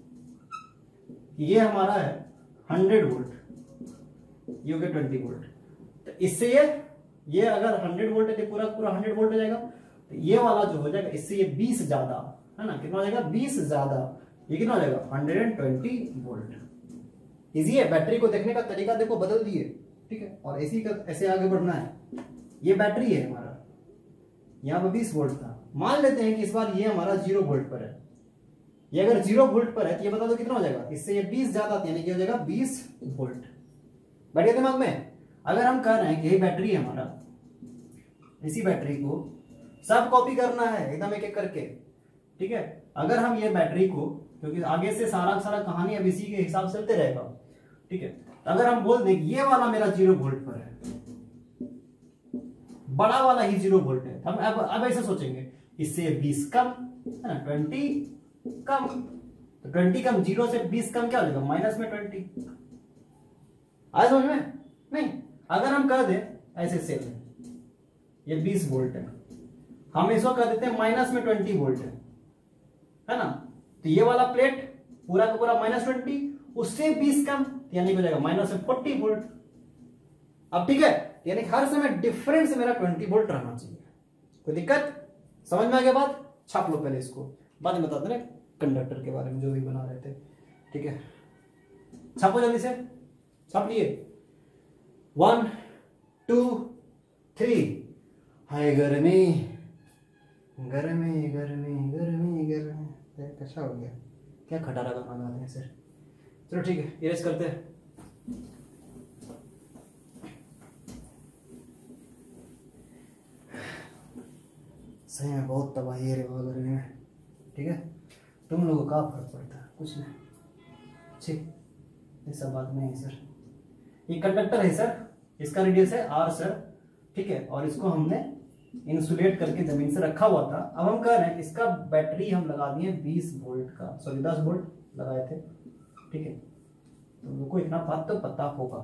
ये हमारा है हंड्रेड वोल्ट, ये हो गया ट्वेंटी वोल्ट, तो इससे ये ये अगर हंड्रेड वोल्ट है तो पूरा पूरा हंड्रेड वोल्ट हो जाएगा। तो ये वाला जो हो जाएगा, इससे ये बीस ज्यादा है ना, कितना हो जाएगा बीस ज्यादा, ये कितना हो जाएगा hundred and twenty volt. Easy है, बैटरी को देखने का तरीका देखो बदल दिए, ठीक है। और ऐसी का ऐसे आगे बढ़ना है। ये बैटरी है हमारा, यहाँ पर बीस वोल्ट था, मान लेते हैं कि इस बार ये हमारा जीरो वोल्ट पर है। ये अगर जीरो वोल्ट पर है तो ये बता दो कितना हो जाएगा, इससे ये बीस ज्यादा यानी कि हो जाएगा बीस वोल्ट। बैठ गया दिमाग में। अगर हम कह रहे हैं कि ये बैटरी है हमारा, इसी बैटरी को सब कॉपी करना है एकदम एक एक करके, ठीक है। अगर हम ये बैटरी को, क्योंकि आगे से सारा सारा कहानी अब इसी के हिसाब से चलते रहेगा, ठीक है। अगर हम बोल दें ये वाला मेरा जीरो वोल्ट पर है, बड़ा वाला ही जीरो वोल्ट है, हम अब अब ऐसे सोचेंगे, इससे बीस कम है ना, ट्वेंटी कम, तो ट्वेंटी कम, जीरो से बीस कम क्या हो जाएगा, माइनस में ट्वेंटी। आया समझ में? नहीं, अगर हम कह दें ऐसे सेल में ये बीस वोल्ट है, हम इसको कह देते हैं माइनस में ट्वेंटी वोल्ट है, है ना। तो ये वाला प्लेट पूरा का पूरा माइनस ट्वेंटी, उससे बीस कम यानी हो जाएगा माइनस में फोर्टी वोल्ट। अब ठीक है, यानी हर समय डिफरेंस मेरा ट्वेंटी वोल्ट रहना चाहिए। कोई दिक्कत? समझ में आ गया बात? छाप लो पहले इसको, बाद में बताते ना कंडक्टर के बारे में जो भी बना रहे थे, ठीक है। छापो जल्दी से, छाप लिए। One two three. हाय गर्मी गर्मी गर्मी गर्मी गर्मी, कैसा हो गया, क्या खटारा गाना गाते हैं सर। चलो ठीक है, इरेज करते हैं। सही में बहुत तबाही है गर्मी में, ठीक है। तुम लोगों का फर्क पड़ता है, कुछ नहीं, ठीक, ऐसा बात नहीं है सर। ये कंडक्टर है सर, इसका रेडियस है आर सर, ठीक है। और इसको हमने इंसुलेट करके जमीन से रखा हुआ था। अब हम कह रहे हैं इसका बैटरी हम लगा दिए बीस वोल्ट का, सॉरी दस वोल्ट लगाए थे, ठीक है। तुम लोग को इतना बात तो पता होगा,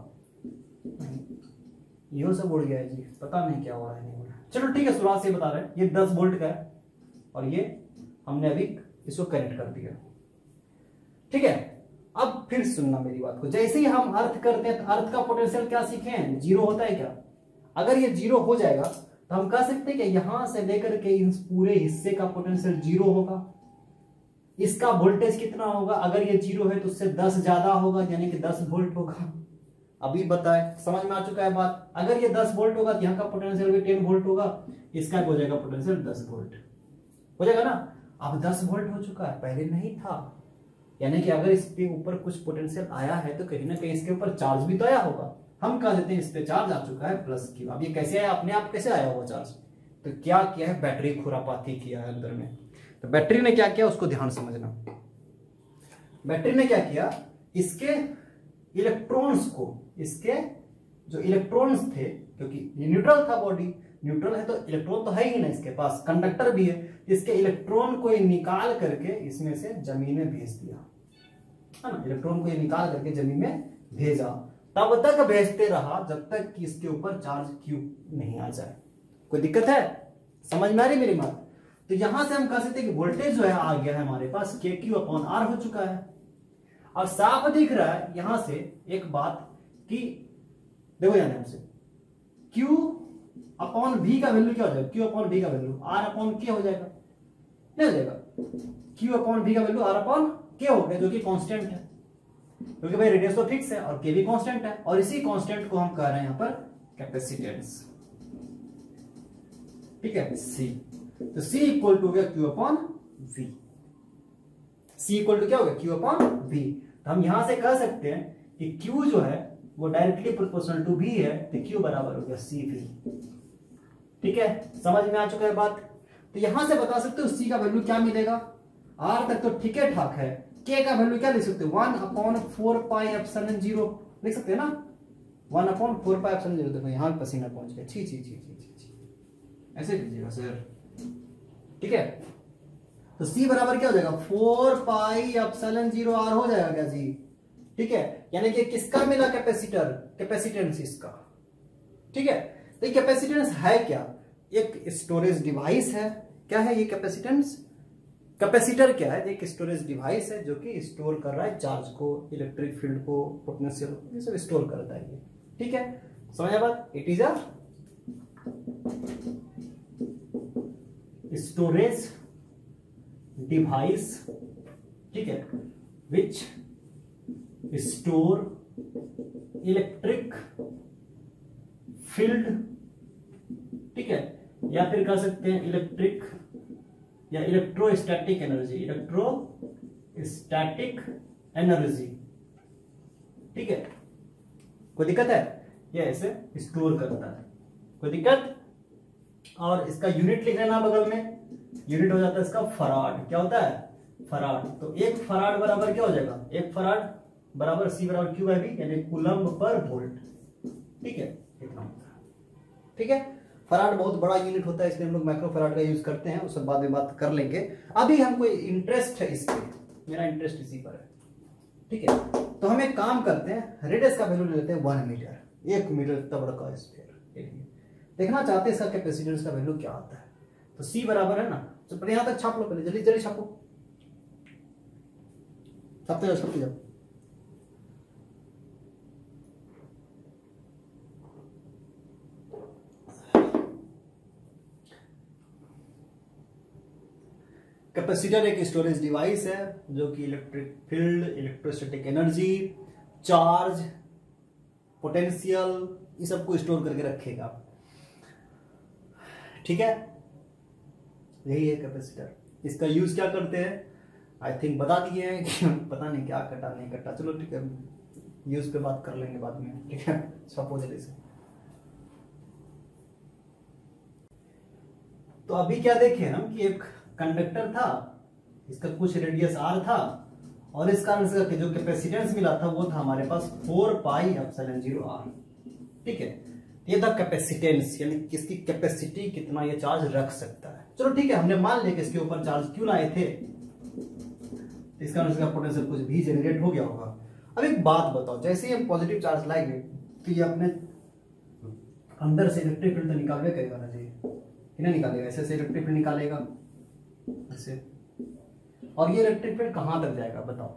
ये सब उड़ गया है जी, पता नहीं क्या हो रहा है, नहीं हो रहा। चलो ठीक है, शुरुआत से बता रहे हैं, ये दस वोल्ट का है और ये हमने अभी इसको कनेक्ट कर दिया, ठीक है। अब फिर सुनना मेरी बात को, जैसे ही हम अर्थ करते हैं तो अर्थ का पोटेंशियल क्या सीखे हैं, जीरो होता है क्या। अगर ये जीरो हो जाएगा तो हम कह सकते हैं कि यहां से लेकर के इस पूरे हिस्से का पोटेंशियल जीरो होगा। इसका वोल्टेज कितना होगा, अगर ये जीरो है तो उससे दस ज्यादा होगा यानी कि दस वोल्ट होगा। अभी बताए, समझ में आ चुका है बात। अगर ये दस वोल्ट होगा तो यहाँ का पोटेंशियल भी टेन वोल्ट होगा, इसका हो जाएगा पोटेंशियल दस वोल्ट हो जाएगा ना। अब दस वोल्ट हो चुका है, पहले नहीं था, यानी कि अगर इसके ऊपर कुछ पोटेंशियल आया है तो कहीं ना कहीं इसके ऊपर चार्ज भी तो आया होगा। हम कह देते हैं इस पे चार्ज आ चुका है प्लस क्यू। अब ये कैसे आया, अपने आप कैसे आया होगा चार्ज, तो क्या किया है, बैटरी खुरापाती किया है अंदर में। तो बैटरी ने क्या किया उसको ध्यान समझना। बैटरी ने क्या किया, इसके इलेक्ट्रॉन्स को, इसके जो इलेक्ट्रॉन्स थे, क्योंकि ये न्यूट्रल था, बॉडी न्यूट्रल है तो इलेक्ट्रॉन तो है ही ना इसके पास, कंडक्टर भी है, इसके इलेक्ट्रॉन को ये निकाल करके इसमें से जमीन में भेज दिया, है ना। इलेक्ट्रॉन को ये निकाल करके जमीन में भेजा, तब तक भेजते रहा जब तक कि इसके ऊपर चार्ज क्यू नहीं आ जाए। कोई दिक्कत है, समझ में आ रही मेरी बात? तो यहां से हम कह सकते हैं कि वोल्टेज जो है आ गया है हमारे पास के क्यू अपॉन आर हो चुका है। अब साफ दिख रहा है यहां से एक बात कि देखो यहां से क्यू अपॉन वी का वैल्यू क्या हो जाएगा, क्यू अपॉन वी का वैल्यू आर अपॉन के हो जाएगा, नहीं हो जाएगा, क्यू अपॉन वी का वैल्यू आर अपॉन के हो गया, जो कि कांस्टेंट है, क्योंकि भाई रेडियस तो फिक्स है और के भी कांस्टेंट है, और इसी कांस्टेंट को हम कह रहे हैं यहां पर कैपेसिटेंस, ठीक है, सी। तो C इक्वल टू हो गया Q upon V, C equal to क्या हो गया, क्यू अपॉन वी। तो हम यहां से कह सकते हैं कि Q जो है वो डायरेक्टली प्रोपोर्शनल टू V है, तो Q बराबर हो गया सी वी, ठीक है, समझ में आ चुका है बात। तो यहां से बता सकते हो C का वैल्यू क्या मिलेगा, R तक तो ठीक है ठाक है, K का वैल्यू क्या लिख सकते हो, one upon four pi epsilon zero लिख सकते हैं ना, one upon four pi epsilon zero. देखो यहां पसीना पहुंच गया, छी छी छी छी छी, ऐसे कीजिएगा सर, ठीक है। तो C बराबर क्या हो जाएगा, four pi epsilon zero R हो जाएगा क्या जी, ठीक है। यानी कि किसका मिला कैपेसिटर, कैपेसिटेंस इसका, ठीक है। तो ये कैपेसिटेंस है क्या, एक स्टोरेज डिवाइस है, क्या है ये कैपेसिटेंस, कैपेसिटर क्या है, एक स्टोरेज डिवाइस है जो कि स्टोर कर रहा है चार्ज को, इलेक्ट्रिक फील्ड को, पोटेंशियल को, ये सब स्टोर करता है ये, ठीक है, समझा बात। It is a storage device, ठीक है, विच स्टोर इलेक्ट्रिक फील्ड, ठीक है, या फिर कह सकते हैं इलेक्ट्रिक या इलेक्ट्रोस्टैटिक एनर्जी, इलेक्ट्रोस्टैटिक एनर्जी, ठीक है। कोई दिक्कत है, ये ऐसे स्टोर करता है, कोई दिक्कत। और इसका यूनिट लिख लेना बगल में, यूनिट हो जाता है इसका फराड, क्या होता है, फराड। तो एक फराड बराबर क्या हो जाएगा, एक फराड बराबर सी बराबर क्यू बाई वी, यानी कूलम्ब पर वोल्ट, ठीक है, इतना होता है, ठीक है। फराड बहुत बड़ा यूनिट होता है, इसलिए हम लोग माइक्रो फराड का यूज करते हैं, उसके बाद में बात कर लेंगे। अभी हमको इंटरेस्ट है इस पे, मेरा इंटरेस्ट इसी पर है, ठीक है। तो हम एक काम करते हैं, रेडियस का वैल्यू ले लेते हैं वन मीटर, एक मीटर इतना बड़ा का स्फीयर के लिए देखना चाहते हैं इसका कैपेसिटेंस का वैल्यू क्या आता है। तो C बराबर है ना, तो यहां तक छाप लो, पहले जल्दी जल्दी छापो, छापते जाओ छापते जाओ। कैपेसिटर एक स्टोरेज डिवाइस है जो कि electric field, electrostatic energy, charge, potential, ये सब को स्टोर करके रखेगा, ठीक है। यही है कैपेसिटर। इसका यूज क्या करते हैं, आई थिंक बता दिए हैं कि पता नहीं क्या कटा नहीं कटा, चलो ठीक है, यूज पे बात कर लेंगे बाद में, ठीक है। छापो जल्दी से। तो अभी क्या देखे हम कि एक कंडक्टर था, इसका कुछ रेडियस आर था, और इस कारण से जो कैपेसिटेंस मिला था वो था हमारे पास four pi epsilon zero R, ठीक है। ये था कैपेसिटेंस, यानी किसकी कैपेसिटी, कितना ये चार्ज रख सकता है। चलो ठीक है, हमने मान लिया कि इसके ऊपर चार्ज क्यों लाए थे, इस कारण से पोटेंशियल कुछ भी जनरेट हो गया होगा। अब एक बात बताओ, जैसे ही हम पॉजिटिव चार्ज लाएंगे तो ये अपने अंदर से इलेक्ट्रिक फील्ड तो निकालवे करेगा ना जी, कितना निकालेगा, ऐसे से इलेक्ट्रिक फील्ड निकालेगा ऐसे, और ये इलेक्ट्रिक फील्ड कहां तक जाएगा बताओ,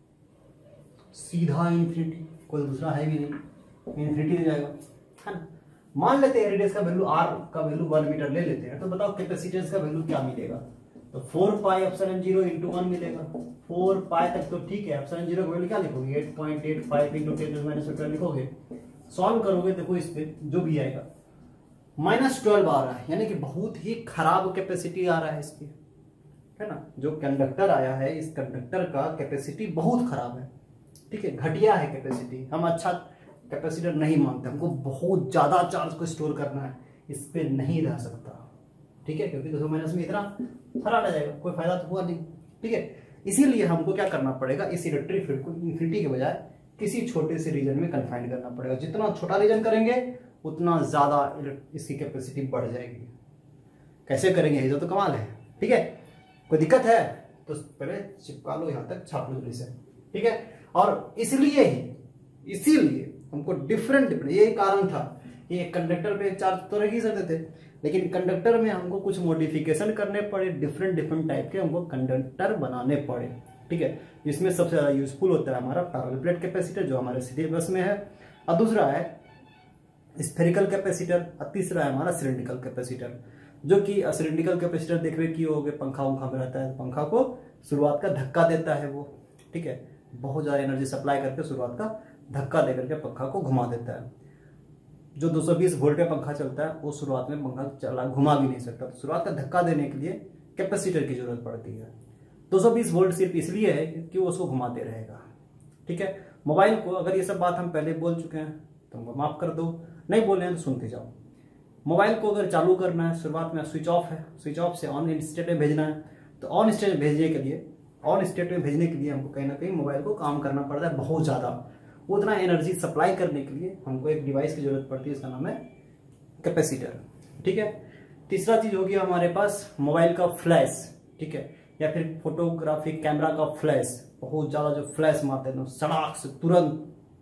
सीधा इन्फिनिटी, कोई दूसरा है भी नहीं, इन्फिनिटी जाएगा, है ना। मान लेते हैं रेडियस का वैल्यू आर का वैल्यू वन मीटर ले लेते हैं, तो बताओ कैपेसिटेंस का वैल्यू क्या मिलेगा, तो four pi epsilon zero into one मिलेगा। फोर पाई तक तो ठीक है, एप्सिलॉन जीरो का वैल्यू क्या लिखोगे, eight point eight five into ten to minus twelve लिखोगे, सॉल्व करोगे देखो इस पे जो भी आएगा माइनस ट्वेल्व आ रहा है, यानी कि बहुत ही खराब कैपेसिटी आ रहा है इसकी, है ना। जो कंडक्टर आया है इस कंडक्टर का कैपेसिटी बहुत खराब है, ठीक है, घटिया है कैपेसिटी। हम अच्छा कैपेसिटर नहीं मानते, हमको बहुत ज्यादा चार्ज को स्टोर करना है, इस पे नहीं रह सकता, ठीक है, क्योंकि दो सौ माइनस में इतना फराड आ जाएगा, कोई फायदा तो हुआ नहीं, ठीक है। इसीलिए हमको क्या करना पड़ेगा, इस इलेक्ट्रिक फील्ड को इन्फिनिटी के बजाय किसी छोटे से रीजन में कन्फाइन करना पड़ेगा। जितना छोटा रीजन करेंगे उतना ज्यादा इसकी कैपेसिटी बढ़ जाएगी। कैसे करेंगे, ये तो कमाल है। ठीक है, कोई दिक्कत है तो पहले चिपका लो, यहां तक छाप लो जल्दी से। ठीक है, और इसलिए ही इसीलिए हमको डिफरेंट डिफरेंट, ये कारण था ये कंडक्टर पे चार्ज तो रख ही सकते थे, लेकिन कंडक्टर में हमको कुछ मॉडिफिकेशन करने पड़े, डिफरेंट डिफरेंट टाइप के हमको कंडक्टर बनाने पड़े। ठीक है, इसमें सबसे ज्यादा यूजफुल होता है हमारा पैरेलल प्लेट कैपेसिटर जो हमारे सीधे बस में है, और दूसरा है स्फेरिकल कैपेसिटर, और तीसरा है हमारा सिलिंड्रिकल कैपेसिटर, जो कि सिलिंड्रिकल कैपेसिटर देख रहे की हो गए पंखा उंखा में रहता है, पंखा को शुरुआत का धक्का देता है वो। ठीक है, बहुत ज्यादा एनर्जी सप्लाई करके शुरुआत का धक्का देकर के पंखा को घुमा देता है। जो दो सौ बीस वोल्ट पे पंखा चलता है वो शुरुआत में पंखा चला घुमा भी नहीं सकता, तो शुरुआत का धक्का देने के लिए कैपेसिटर की जरूरत पड़ती है। दो सौ बीस वोल्ट सिर्फ इसलिए है कि वो उसको घुमाते रहेगा। ठीक है, मोबाइल को अगर ये सब बात हम पहले बोल चुके हैं तो हमको माफ कर दो, नहीं बोले हैं तो सुनते जाओ। मोबाइल को अगर चालू करना है, शुरुआत में स्विच ऑफ है, स्विच ऑफ से ऑन स्टेट में भेजना है, तो ऑन स्टेट में भेजने के लिए ऑन स्टेट में भेजने के लिए हमको कहीं ना कहीं मोबाइल को काम करना पड़ता है बहुत ज्यादा। उतना एनर्जी सप्लाई करने के लिए हमको एक डिवाइस की जरूरत पड़ती है, इसका नाम है कैपेसिटर। ठीक है, तीसरा चीज हो गया हमारे पास मोबाइल का फ्लैश। ठीक है, या फिर फोटोग्राफिक कैमरा का फ्लैश, बहुत ज्यादा जो फ्लैश मारते हैं सड़ाक से तुरंत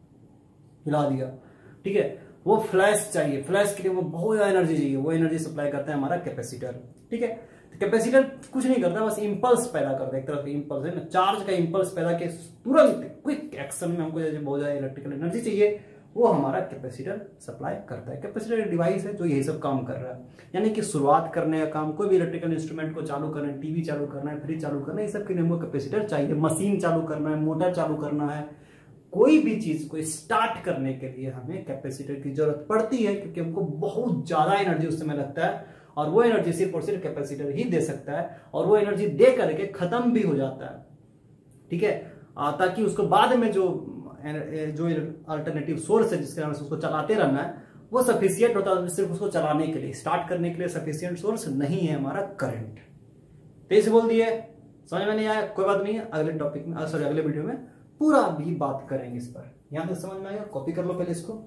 हिला दिया। ठीक है, वो फ्लैश चाहिए, फ्लैश के लिए वो बहुत ज्यादा एनर्जी चाहिए, वो एनर्जी सप्लाई करता है हमारा कैपेसिटर। ठीक है, तो कैपेसिटर कुछ नहीं करता, बस इंपल्स पैदा करता है, एक तरह का इंपल्स है ना, चार्ज का इंपल्स पैदा के तुरंत क्विक एक्शन में हमको जैसे बहुत ज्यादा इलेक्ट्रिकल एनर्जी चाहिए, वो हमारा कैपेसिटर सप्लाई करता है। कैपेसिटर एक डिवाइस है जो यही सब काम कर रहा है, यानी कि शुरुआत करने का काम, कोई भी इलेक्ट्रिकल इंस्ट्रूमेंट को चालू करना है, टीवी चालू करना है, फ्रिज चालू करना है, ये सब के लिए हमको कैपेसिटर चाहिए। मशीन चालू करना है, मोटर चालू करना है, कोई भी चीज को स्टार्ट करने के लिए हमें कैपेसिटर की जरूरत पड़ती है, क्योंकि हमको बहुत ज्यादा एनर्जी उस समय लगता है, और वो एनर्जी सिर्फ और सिर्फ कैपेसिटर ही दे सकता है, और वो एनर्जी दे करके खत्म भी हो जाता है। ठीक है, ताकि उसको बाद में जो जो अल्टरनेटिव सोर्स है जिसके नाम से उसको चलाते रहना है, वो सफिशियंट होता है सिर्फ उसको चलाने के लिए, स्टार्ट करने के लिए सफिशियंट सोर्स नहीं है हमारा करंट। तेज बोल दिए, समझ में नहीं आया कोई बात नहीं है, अगले टॉपिक में सॉरी अगले वीडियो में पूरा भी बात करेंगे इस पर। यहां तक समझ में आएगा, कॉपी कर लो पहले इसको।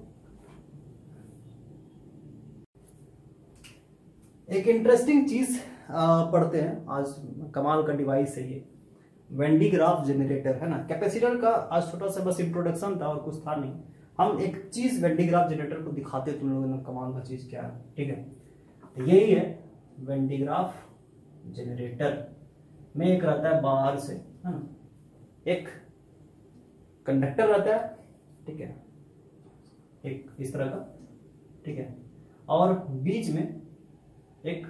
एक इंटरेस्टिंग चीज पढ़ते हैं आज, कमाल का डिवाइस है ये, वेन डी ग्राफ जनरेटर है ना। कैपेसिटर का आज छोटा सा बस इंट्रोडक्शन था और कुछ था नहीं, हम एक चीज वेन डी ग्राफ जनरेटर को दिखाते तुम लोगों ने, कमाल का चीज क्या है। ठीक है, तो यही है वेन डी ग्राफ जनरेटर में एक रहता है बाहर से है ना, एक कंडक्टर रहता है। ठीक है, एक इस तरह का, ठीक है, और बीच में एक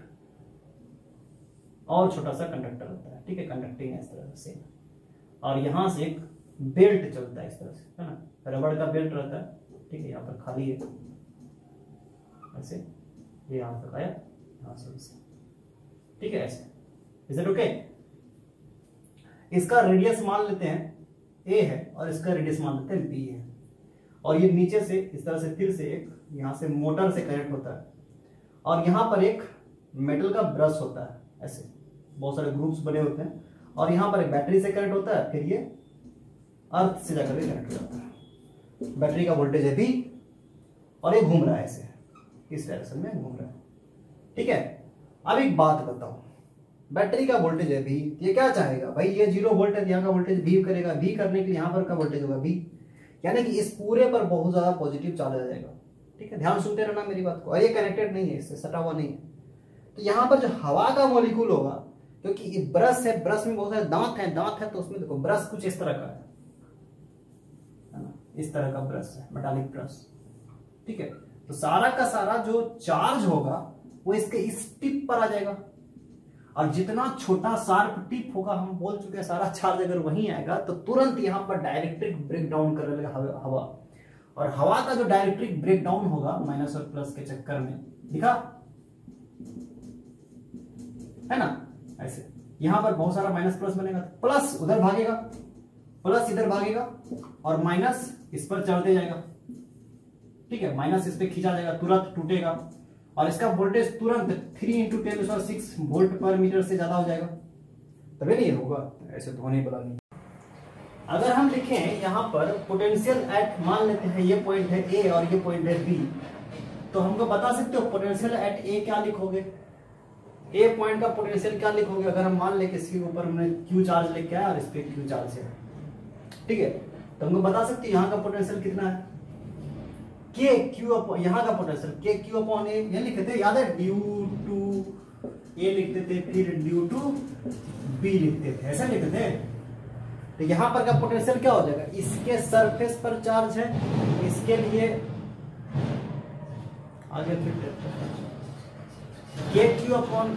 और छोटा सा कंडक्टर होता है। ठीक है, कंडक्टिंग है इस तरह से, और यहां से एक बेल्ट चलता है इस तरह से है ना, रबड़ का बेल्ट रहता है। ठीक है, यहाँ पर खाली है ऐसे, ये यहां तक आया, यहां से ऐसे। ठीक है, ऐसे इज इट ओके। इसका रेडियस मान लेते हैं ए है, और इसका रेडियस मान लेते हैं बी है, और ये नीचे से इस तरह से फिर से एक यहां से मोटर से कनेक्ट होता है, और यहां पर एक मेटल का ब्रश होता है, ऐसे बहुत सारे ग्रुप्स बने होते हैं, और यहां पर एक बैटरी से कनेक्ट होता है, फिर ये अर्थ से जाकर कनेक्ट हो जाता है। बैटरी का वोल्टेज है भी, और ये घूम रहा है ऐसे, इस डायरेक्शन में घूम रहा है। ठीक है, अब एक बात बताओ, बैटरी का वोल्टेज है भी, ये क्या चाहेगा भाई, ये जीरो वोल्ट है, यहाँ का वोल्टेज भी करेगा, भी करने के लिए यहाँ पर का वोल्टेज होगा भी, यानी कि इस पूरे पर बहुत ज्यादा पॉजिटिव चार्ज आ जाएगा। ठीक है, ध्यान सुनते रहना मेरी बात को, और ये कनेक्टेड नहीं है, इससे सटा हुआ नहीं है। तो यहाँ पर जो हवा का मॉलिक्यूल होगा, क्योंकि ये ब्रश है, ब्रश में बहुत सारे दांत हैं, दांत है तो उसमें देखो ब्रश कुछ इस तरह का है ना, इस तरह का ब्रश है, मेटालिक ब्रश। ठीक है, तो सारा का सारा जो चार्ज होगा वो इसके इस टिप पर आ जाएगा, और जितना छोटा शार्प टिप होगा, हम बोल चुके हैं सारा चार्ज अगर वहीं आएगा तो तुरंत यहां पर डायरेक्ट्रिक ब्रेक डाउन करने लगेगा हवा, और हवा का जो डायरेक्ट्रिक ब्रेक डाउन होगा माइनस और प्लस के चक्कर में, दिखा है ना, ऐसे यहां पर बहुत सारा माइनस प्लस बनेगा, प्लस उधर भागेगा, प्लस इधर भागेगा, और माइनस इस पर चलते जाएगा। ठीक है, माइनस इस पे खींचा जाएगा, तुरंत टूटेगा, और इसका वोल्टेज तुरंत three into ten six volt per metre से ज्यादा हो जाएगा। तभी नहीं होगा, ऐसे तो होने वाला नहीं। अगर हम लिखें यहाँ पर पोटेंशियल एट, मान लेते हैं ये पॉइंट है ए और ये पॉइंट है बी, तो हमको बता सकते हो पोटेंशियल एट ए क्या लिखोगे, ए पॉइंट का पोटेंशियल क्या लिखोगे। अगर हम मान लें कि इसके ऊपर हमने क्यू चार्ज लेके आया और इस पे क्यू चार्ज है, ठीक है, तो हमको बता सकते हैं यहाँ का पोटेंशियल कितना है, के क्यू अपॉन, यहाँ का पोटेंशियल के क्यू अपॉन ए, ये लिखते थे, याद है, ड्यू टू ए लिखते थे, फिर ड्यू टू बी लिखते थे, ऐसा लिखते थे। तो यहाँ पर का पोटेंशियल क्या हो जाएगा, इसके सरफेस पर चार्ज है, इसके लिए आगे फिर के Q upon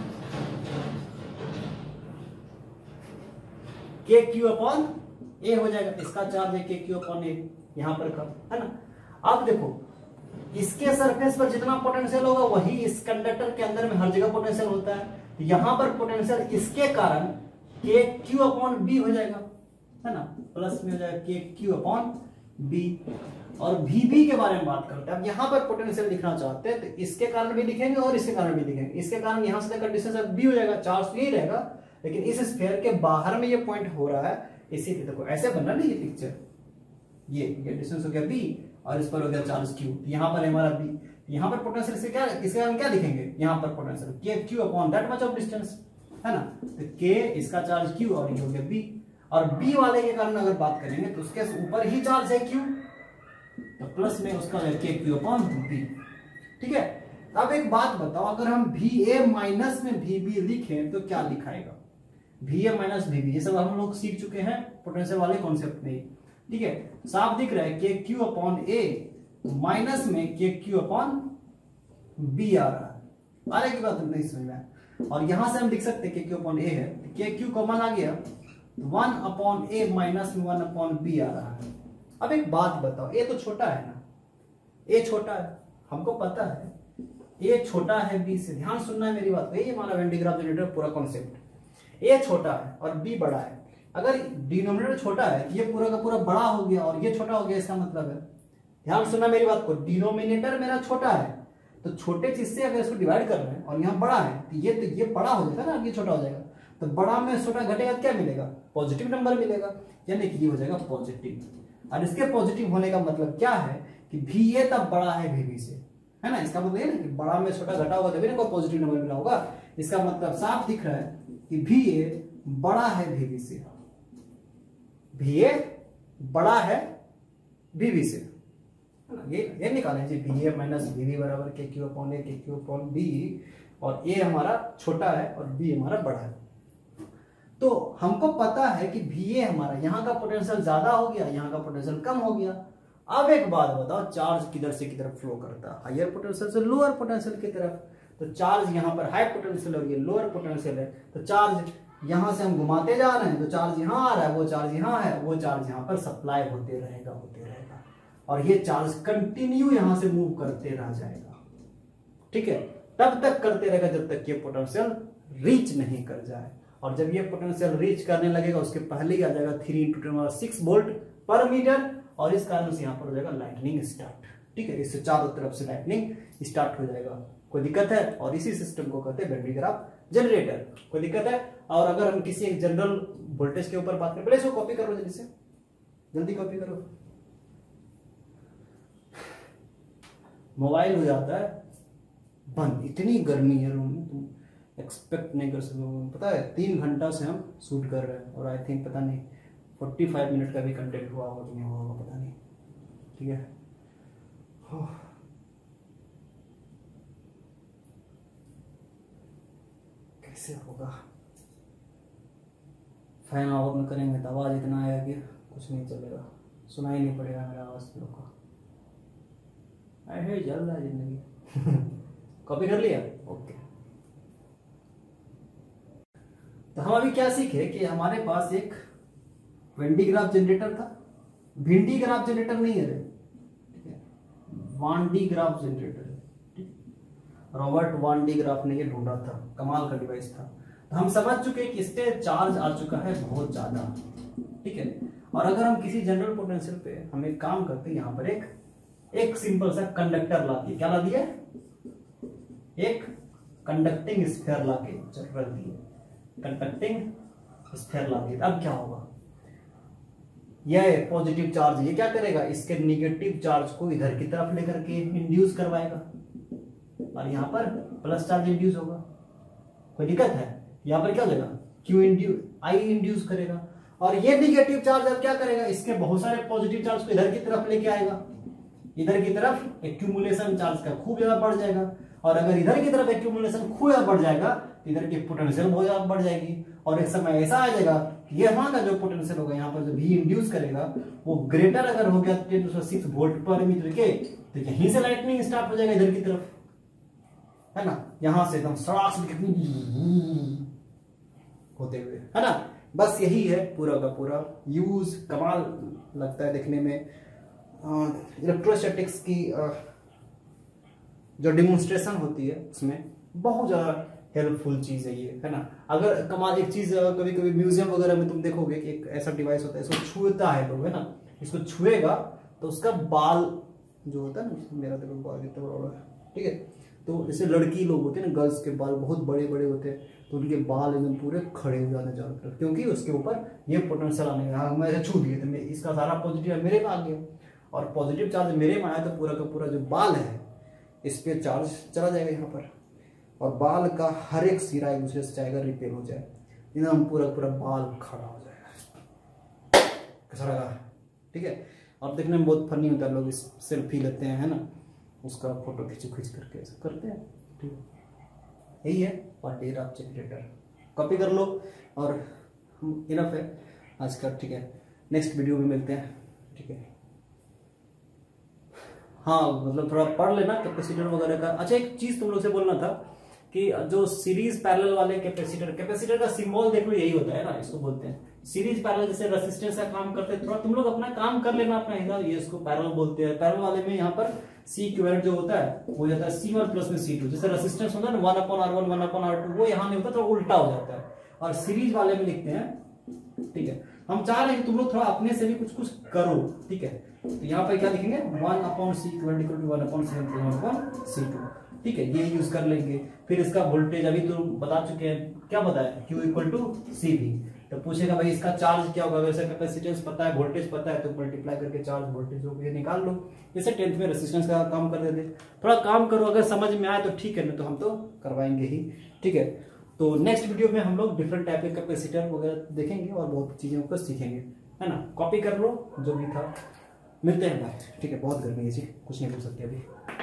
K Q upon A हो जाएगा, इसका चार्ज है के क्यू अपॉन ए, यहाँ पर का है ना। अब देखो इसके सरफेस पर जितना पोटेंशियल होगा वही इस कंडक्टर के अंदर में हर जगह पोटेंशियल होता है, तो यहाँ पर पोटेंशियल इसके कारण के क्यू अपॉन बी हो जाएगा, है ना, प्लस में हो जाएगा के क्यू अपॉन बी। और वी बी के बारे में बात करते हैं, अब यहाँ पर पोटेंशियल लिखना चाहते हैं तो इसके कारण भी लिखेंगे और इसके कारण भी लिखेंगे। इसके कारण यहाँ से डिस्टेंस बी हो जाएगा, चार्ज तो यही रहेगा, लेकिन इस स्फीयर के बाहर में ये पॉइंट हो रहा है, इसी देखो ऐसे बनना ना ये पिक्चर, ये ये डिस्टेंस हो गया बी और इस पर हो गया चार्ज क्यू, यहाँ पर हमारा बी, यहाँ पर पोटेंशियल से क्या, इसके कारण क्या लिखेंगे, यहाँ पर पोटेंशियल के Q upon that much of distance, है ना, तो के इसका चार्ज क्यू और ये हो गया बी। और बी वाले के कारण अगर बात करेंगे तो उसके ऊपर ही चार्ज है क्यू, तो प्लस में उसका के क्यू अपॉन बी, ठीक है। अब एक बात बताओ, अगर हम वी ए माइनस में वी बी लिखें तो क्या लिखाएगा, V A minus V B, ये सब हम लोग सीख चुके हैं पोटेंशियल वाले कॉन्सेप्ट में, ठीक है, साफ दिख रहा है के क्यू अपॉन ए माइनस में के क्यू अपॉन बी आ रहा है, आगे की बात नहीं समझ में। और यहां से हम लिख सकते हैं के क्यू अपॉन ए है, के क्यू कॉमन आ गया, वन अपॉन ए माइनस में वन अपॉन बी आ रहा है। अब एक बात बताओ, ए तो छोटा है ना, ए छोटा है, हमको पता है ए छोटा है बी से, ध्यान सुनना है मेरी बात, ये हमारा वेन डिग्राफ जनरेटर पूरा कॉन्सेप्ट, ए छोटा है और बी बड़ा है। अगर डिनोमिनेटर छोटा है तो ये पूरा का पूरा बड़ा हो गया और ये छोटा हो गया, इसका मतलब है, ध्यान सुनना मेरी बात को, डिनोमिनेटर मेरा छोटा है तो छोटे चीज से अगर इसको डिवाइड कर रहे हैं और यहाँ बड़ा है तो ये तो ये बड़ा हो जाएगा ना, ये छोटा हो जाएगा, तो बड़ा में छोटा घटेगा क्या मिलेगा, पॉजिटिव नंबर मिलेगा, यानी कि ये हो जाएगा पॉजिटिव। और इसके पॉजिटिव होने का मतलब क्या है कि भी ए तब बड़ा है भी बी से, है ना, इसका मतलब ये ना कि बड़ा में छोटा घटा होगा तभी ना कोई पॉजिटिव नंबर मिला होगा। इसका मतलब साफ दिख रहा है कि भी ए बड़ा है भी बी से, भी ए बड़ा है भी बी से, ये ये निकालें जी, भी ए माइनस भी बी बराबर के क्यू अपॉन ए के क्यू अपॉन बी, और ए हमारा छोटा है और बी हमारा बड़ा है। तो हमको पता है कि भी ए हमारा यहाँ का पोटेंशियल ज्यादा हो गया, यहाँ का पोटेंशियल कम हो गया। अब एक बात बताओ, चार्ज किधर से किधर फ्लो करता है, हायर पोटेंशियल से लोअर पोटेंशियल की तरफ, तो चार्ज यहाँ पर हाई पोटेंशियल और ये लोअर पोटेंशियल है, तो चार्ज यहां से हम घुमाते जा रहे हैं तो चार्ज यहां आ रहा है, वो चार्ज यहां है, वो चार्ज यहां पर सप्लाई होते रहेगा होते रहेगा और ये चार्ज कंटिन्यू यहां से मूव करते रह जाएगा, ठीक है, तब तक करते रहेगा जब तक ये पोटेंशियल रीच नहीं कर जाए। और जब ये पोटेंशियल रीच करने लगेगा उसके पहले ही आ जाएगा three into ten six volt per meter, और इस कारण से यहाँ पर हो जाएगा लाइटनिंग स्टार्ट, ठीक है, इससे चारों तरफ से लाइटनिंग स्टार्ट हो जाएगा। कोई दिक्कत है? और इसी सिस्टम को कहते हैं वेन डिग्राफ जनरेटर। कोई दिक्कत है? और अगर हम किसी एक जनरल वोल्टेज के ऊपर बात करें, पहले इसको कॉपी करो जल्दी से, जल्दी कॉपी करो, मोबाइल हो जाता है बंद, इतनी गर्मी है रूम में, तुम एक्सपेक्ट नहीं कर सकोगे। पता है तीन घंटा से हम शूट कर रहे हैं और आई थिंक पता नहीं फोर्टी फाइव मिनट का भी कंटेंट हुआ होगा कि नहीं हुआ होगा पता नहीं, ठीक है। कैसे होगा, फैन ऑन करेंगे तो आवाज इतना आएगा कि कुछ नहीं चलेगा, सुनाई नहीं पड़ेगा मेरा आवाज लोग का, ऐसे चल रहा है जिंदगी। कॉपी कर लिया? ओके। तो हम अभी क्या सीखे कि हमारे पास एक वेन डिग्राफ जनरेटर था, वेन डिग्राफ जनरेटर नहीं है रे, ठीक है, वान डिग्राफ जनरेटर है, ठीक, रॉबर्ट वान डिग्राफ ने ये ढूंढा था, कमाल का डिवाइस था। तो हम समझ चुके कि इस पे चार्ज आ चुका है बहुत ज्यादा, ठीक है, और अगर हम किसी जनरल पोटेंशियल पे हम एक काम करते हैं, यहाँ पर एक एक सिंपल सा कंडक्टर ला दिए, क्या ला दिया, एक कंडक्टिंग स्फीयर ला के रख दिए, कंडक्टिंग स्फीयर ला दिया, अब क्या होगा, यह पॉजिटिव चार्ज ये क्या करेगा, इसके निगेटिव चार्ज को इधर की तरफ लेकर के इंड्यूस करवाएगा और यहाँ पर प्लस चार्ज इंड्यूस होगा। कोई दिक्कत है? यहाँ पर क्या हो जाएगा, क्यू इंड्यूस आई इंड्यूस करेगा और ये निगेटिव चार्ज अब क्या करेगा, इसके बहुत सारे पॉजिटिव चार्ज को इधर की तरफ लेके आएगा, इधर की तरफ एक्यूमुलेशन चार्ज का खूब ज्यादा बढ़ जाएगा और अगर इधर की तरफ एक्यूमुलेशन खूब ज्यादा बढ़ जाएगा तो इधर की पोटेंशियल बहुत ज्यादा बढ़ जाएगी और एक समय ऐसा आ जाएगा कि यहाँ का जो पोटेंशियल होगा, यहाँ पर जो भी इंड्यूस करेगा वो ग्रेटर अगर हो गया ten to six volt per meter के, तो यहीं से लाइटनिंग स्टार्ट हो जाएगा इधर की तरफ, है ना, यहां से एकदम सड़ास होते हुए, है ना। बस यही है पूरा का पूरा यूज, कमाल लगता है देखने में। इलेक्ट्रोस्टैटिक्स की आ, जो डेमोन्स्ट्रेशन होती है उसमें बहुत ज्यादा हेल्पफुल चीज है ये, है ना। अगर कमाल एक चीज कभी कभी म्यूजियम वगैरह में तुम देखोगे कि एक ऐसा डिवाइस होता है, इसको छूता है लोग, है ना, इसको छुएगा तो उसका बाल जो होता है ना, मेरा देखो बाल कितना बड़ा है, ठीक है, तो जैसे लड़की लोग होते हैं ना, गर्ल्स के बाल बहुत बड़े बड़े होते हैं, तो उनके बाल एकदम पूरे खड़े हो जाते चारों तरफ, क्योंकि उसके ऊपर ये पोटेंशियल आने का, मैं ऐसे छू दिए तो मैं इसका सारा पॉजिटिव मेरे में आ गया और पॉजिटिव चार्ज मेरे में आया तो पूरा का पूरा जो बाल है इस पे चार्ज चला जाएगा यहाँ पर और बाल का हर एक सिरा एक दूसरे से चाहेगा रिपेयर हो जाए, एकदम पूरा पूरा बाल खड़ा हो जाएगा। कैसा लगा? ठीक है। और देखने में बहुत फनी होता है, लोग इस सेल्फी लेते हैं, है ना, उसका फोटो खींच खींच करके ऐसा करते हैं। ठीक है, यही है पार्टी ऑफ जनरेटर, कॉपी कर लो और इनफ है आज का। ठीक है, नेक्स्ट वीडियो में मिलते हैं। ठीक है, हाँ मतलब थोड़ा पढ़ लेना कैपेसिटर वगैरह का। अच्छा एक चीज तुम लोग से बोलना था कि जो सीरीज पैरेलल वाले कैपेसिटर, कैपेसिटर का सिंबल देख लो यही होता है ना, इसको बोलते हैं सीरीज पैरेलल, जैसे रेजिस्टेंस का काम करते हैं। थोड़ा तुम लोग अपना काम कर लेना अपना हिसाब, ये इसको पैरेलल बोलते हैं। पैरेलल वाले में यहाँ पर सी इक्विवेलेंट जो होता है वो जाता है सी वन प्लस में सी टू, जैसे रेजिस्टेंस होता है ना one upon R one one upon R two, वो यहाँ नहीं होता, थोड़ा उल्टा हो जाता है। और सीरीज वाले में लिखते हैं। ठीक है, हम चाह रहे हैं कि तुम लोग थोड़ा अपने से भी कुछ कुछ करो। ठीक है, तो यहाँ पर क्या लिखेंगे, one upon C equal to one upon C upon C two. ठीक है, ये यूज कर लेंगे। फिर इसका वोल्टेज अभी तो बता चुके हैं, क्या बताया, Q इक्वल टू सी भी। तो पूछेगा भाई इसका चार्ज क्या होगा, वैसे कैपेसिटेंस पता है, वोल्टेज पता है, तो मल्टीप्लाई करके चार्ज वोल्टेज होगा, ये निकाल लो। जैसे टेंथ में रेजिस्टेंस का काम कर देते। थोड़ा काम करो, अगर समझ में आए तो ठीक है, नहीं तो हम तो करवाएंगे ही। ठीक है, तो नेक्स्ट वीडियो में हम लोग डिफरेंट टाइप के कैपेसिटर वगैरह देखेंगे और बहुत चीजों को सीखेंगे, है ना। कॉपी कर लो जो भी था, मिलते हैं भाई। ठीक है, बहुत गर्मी है जी, कुछ नहीं बोल सकते अभी।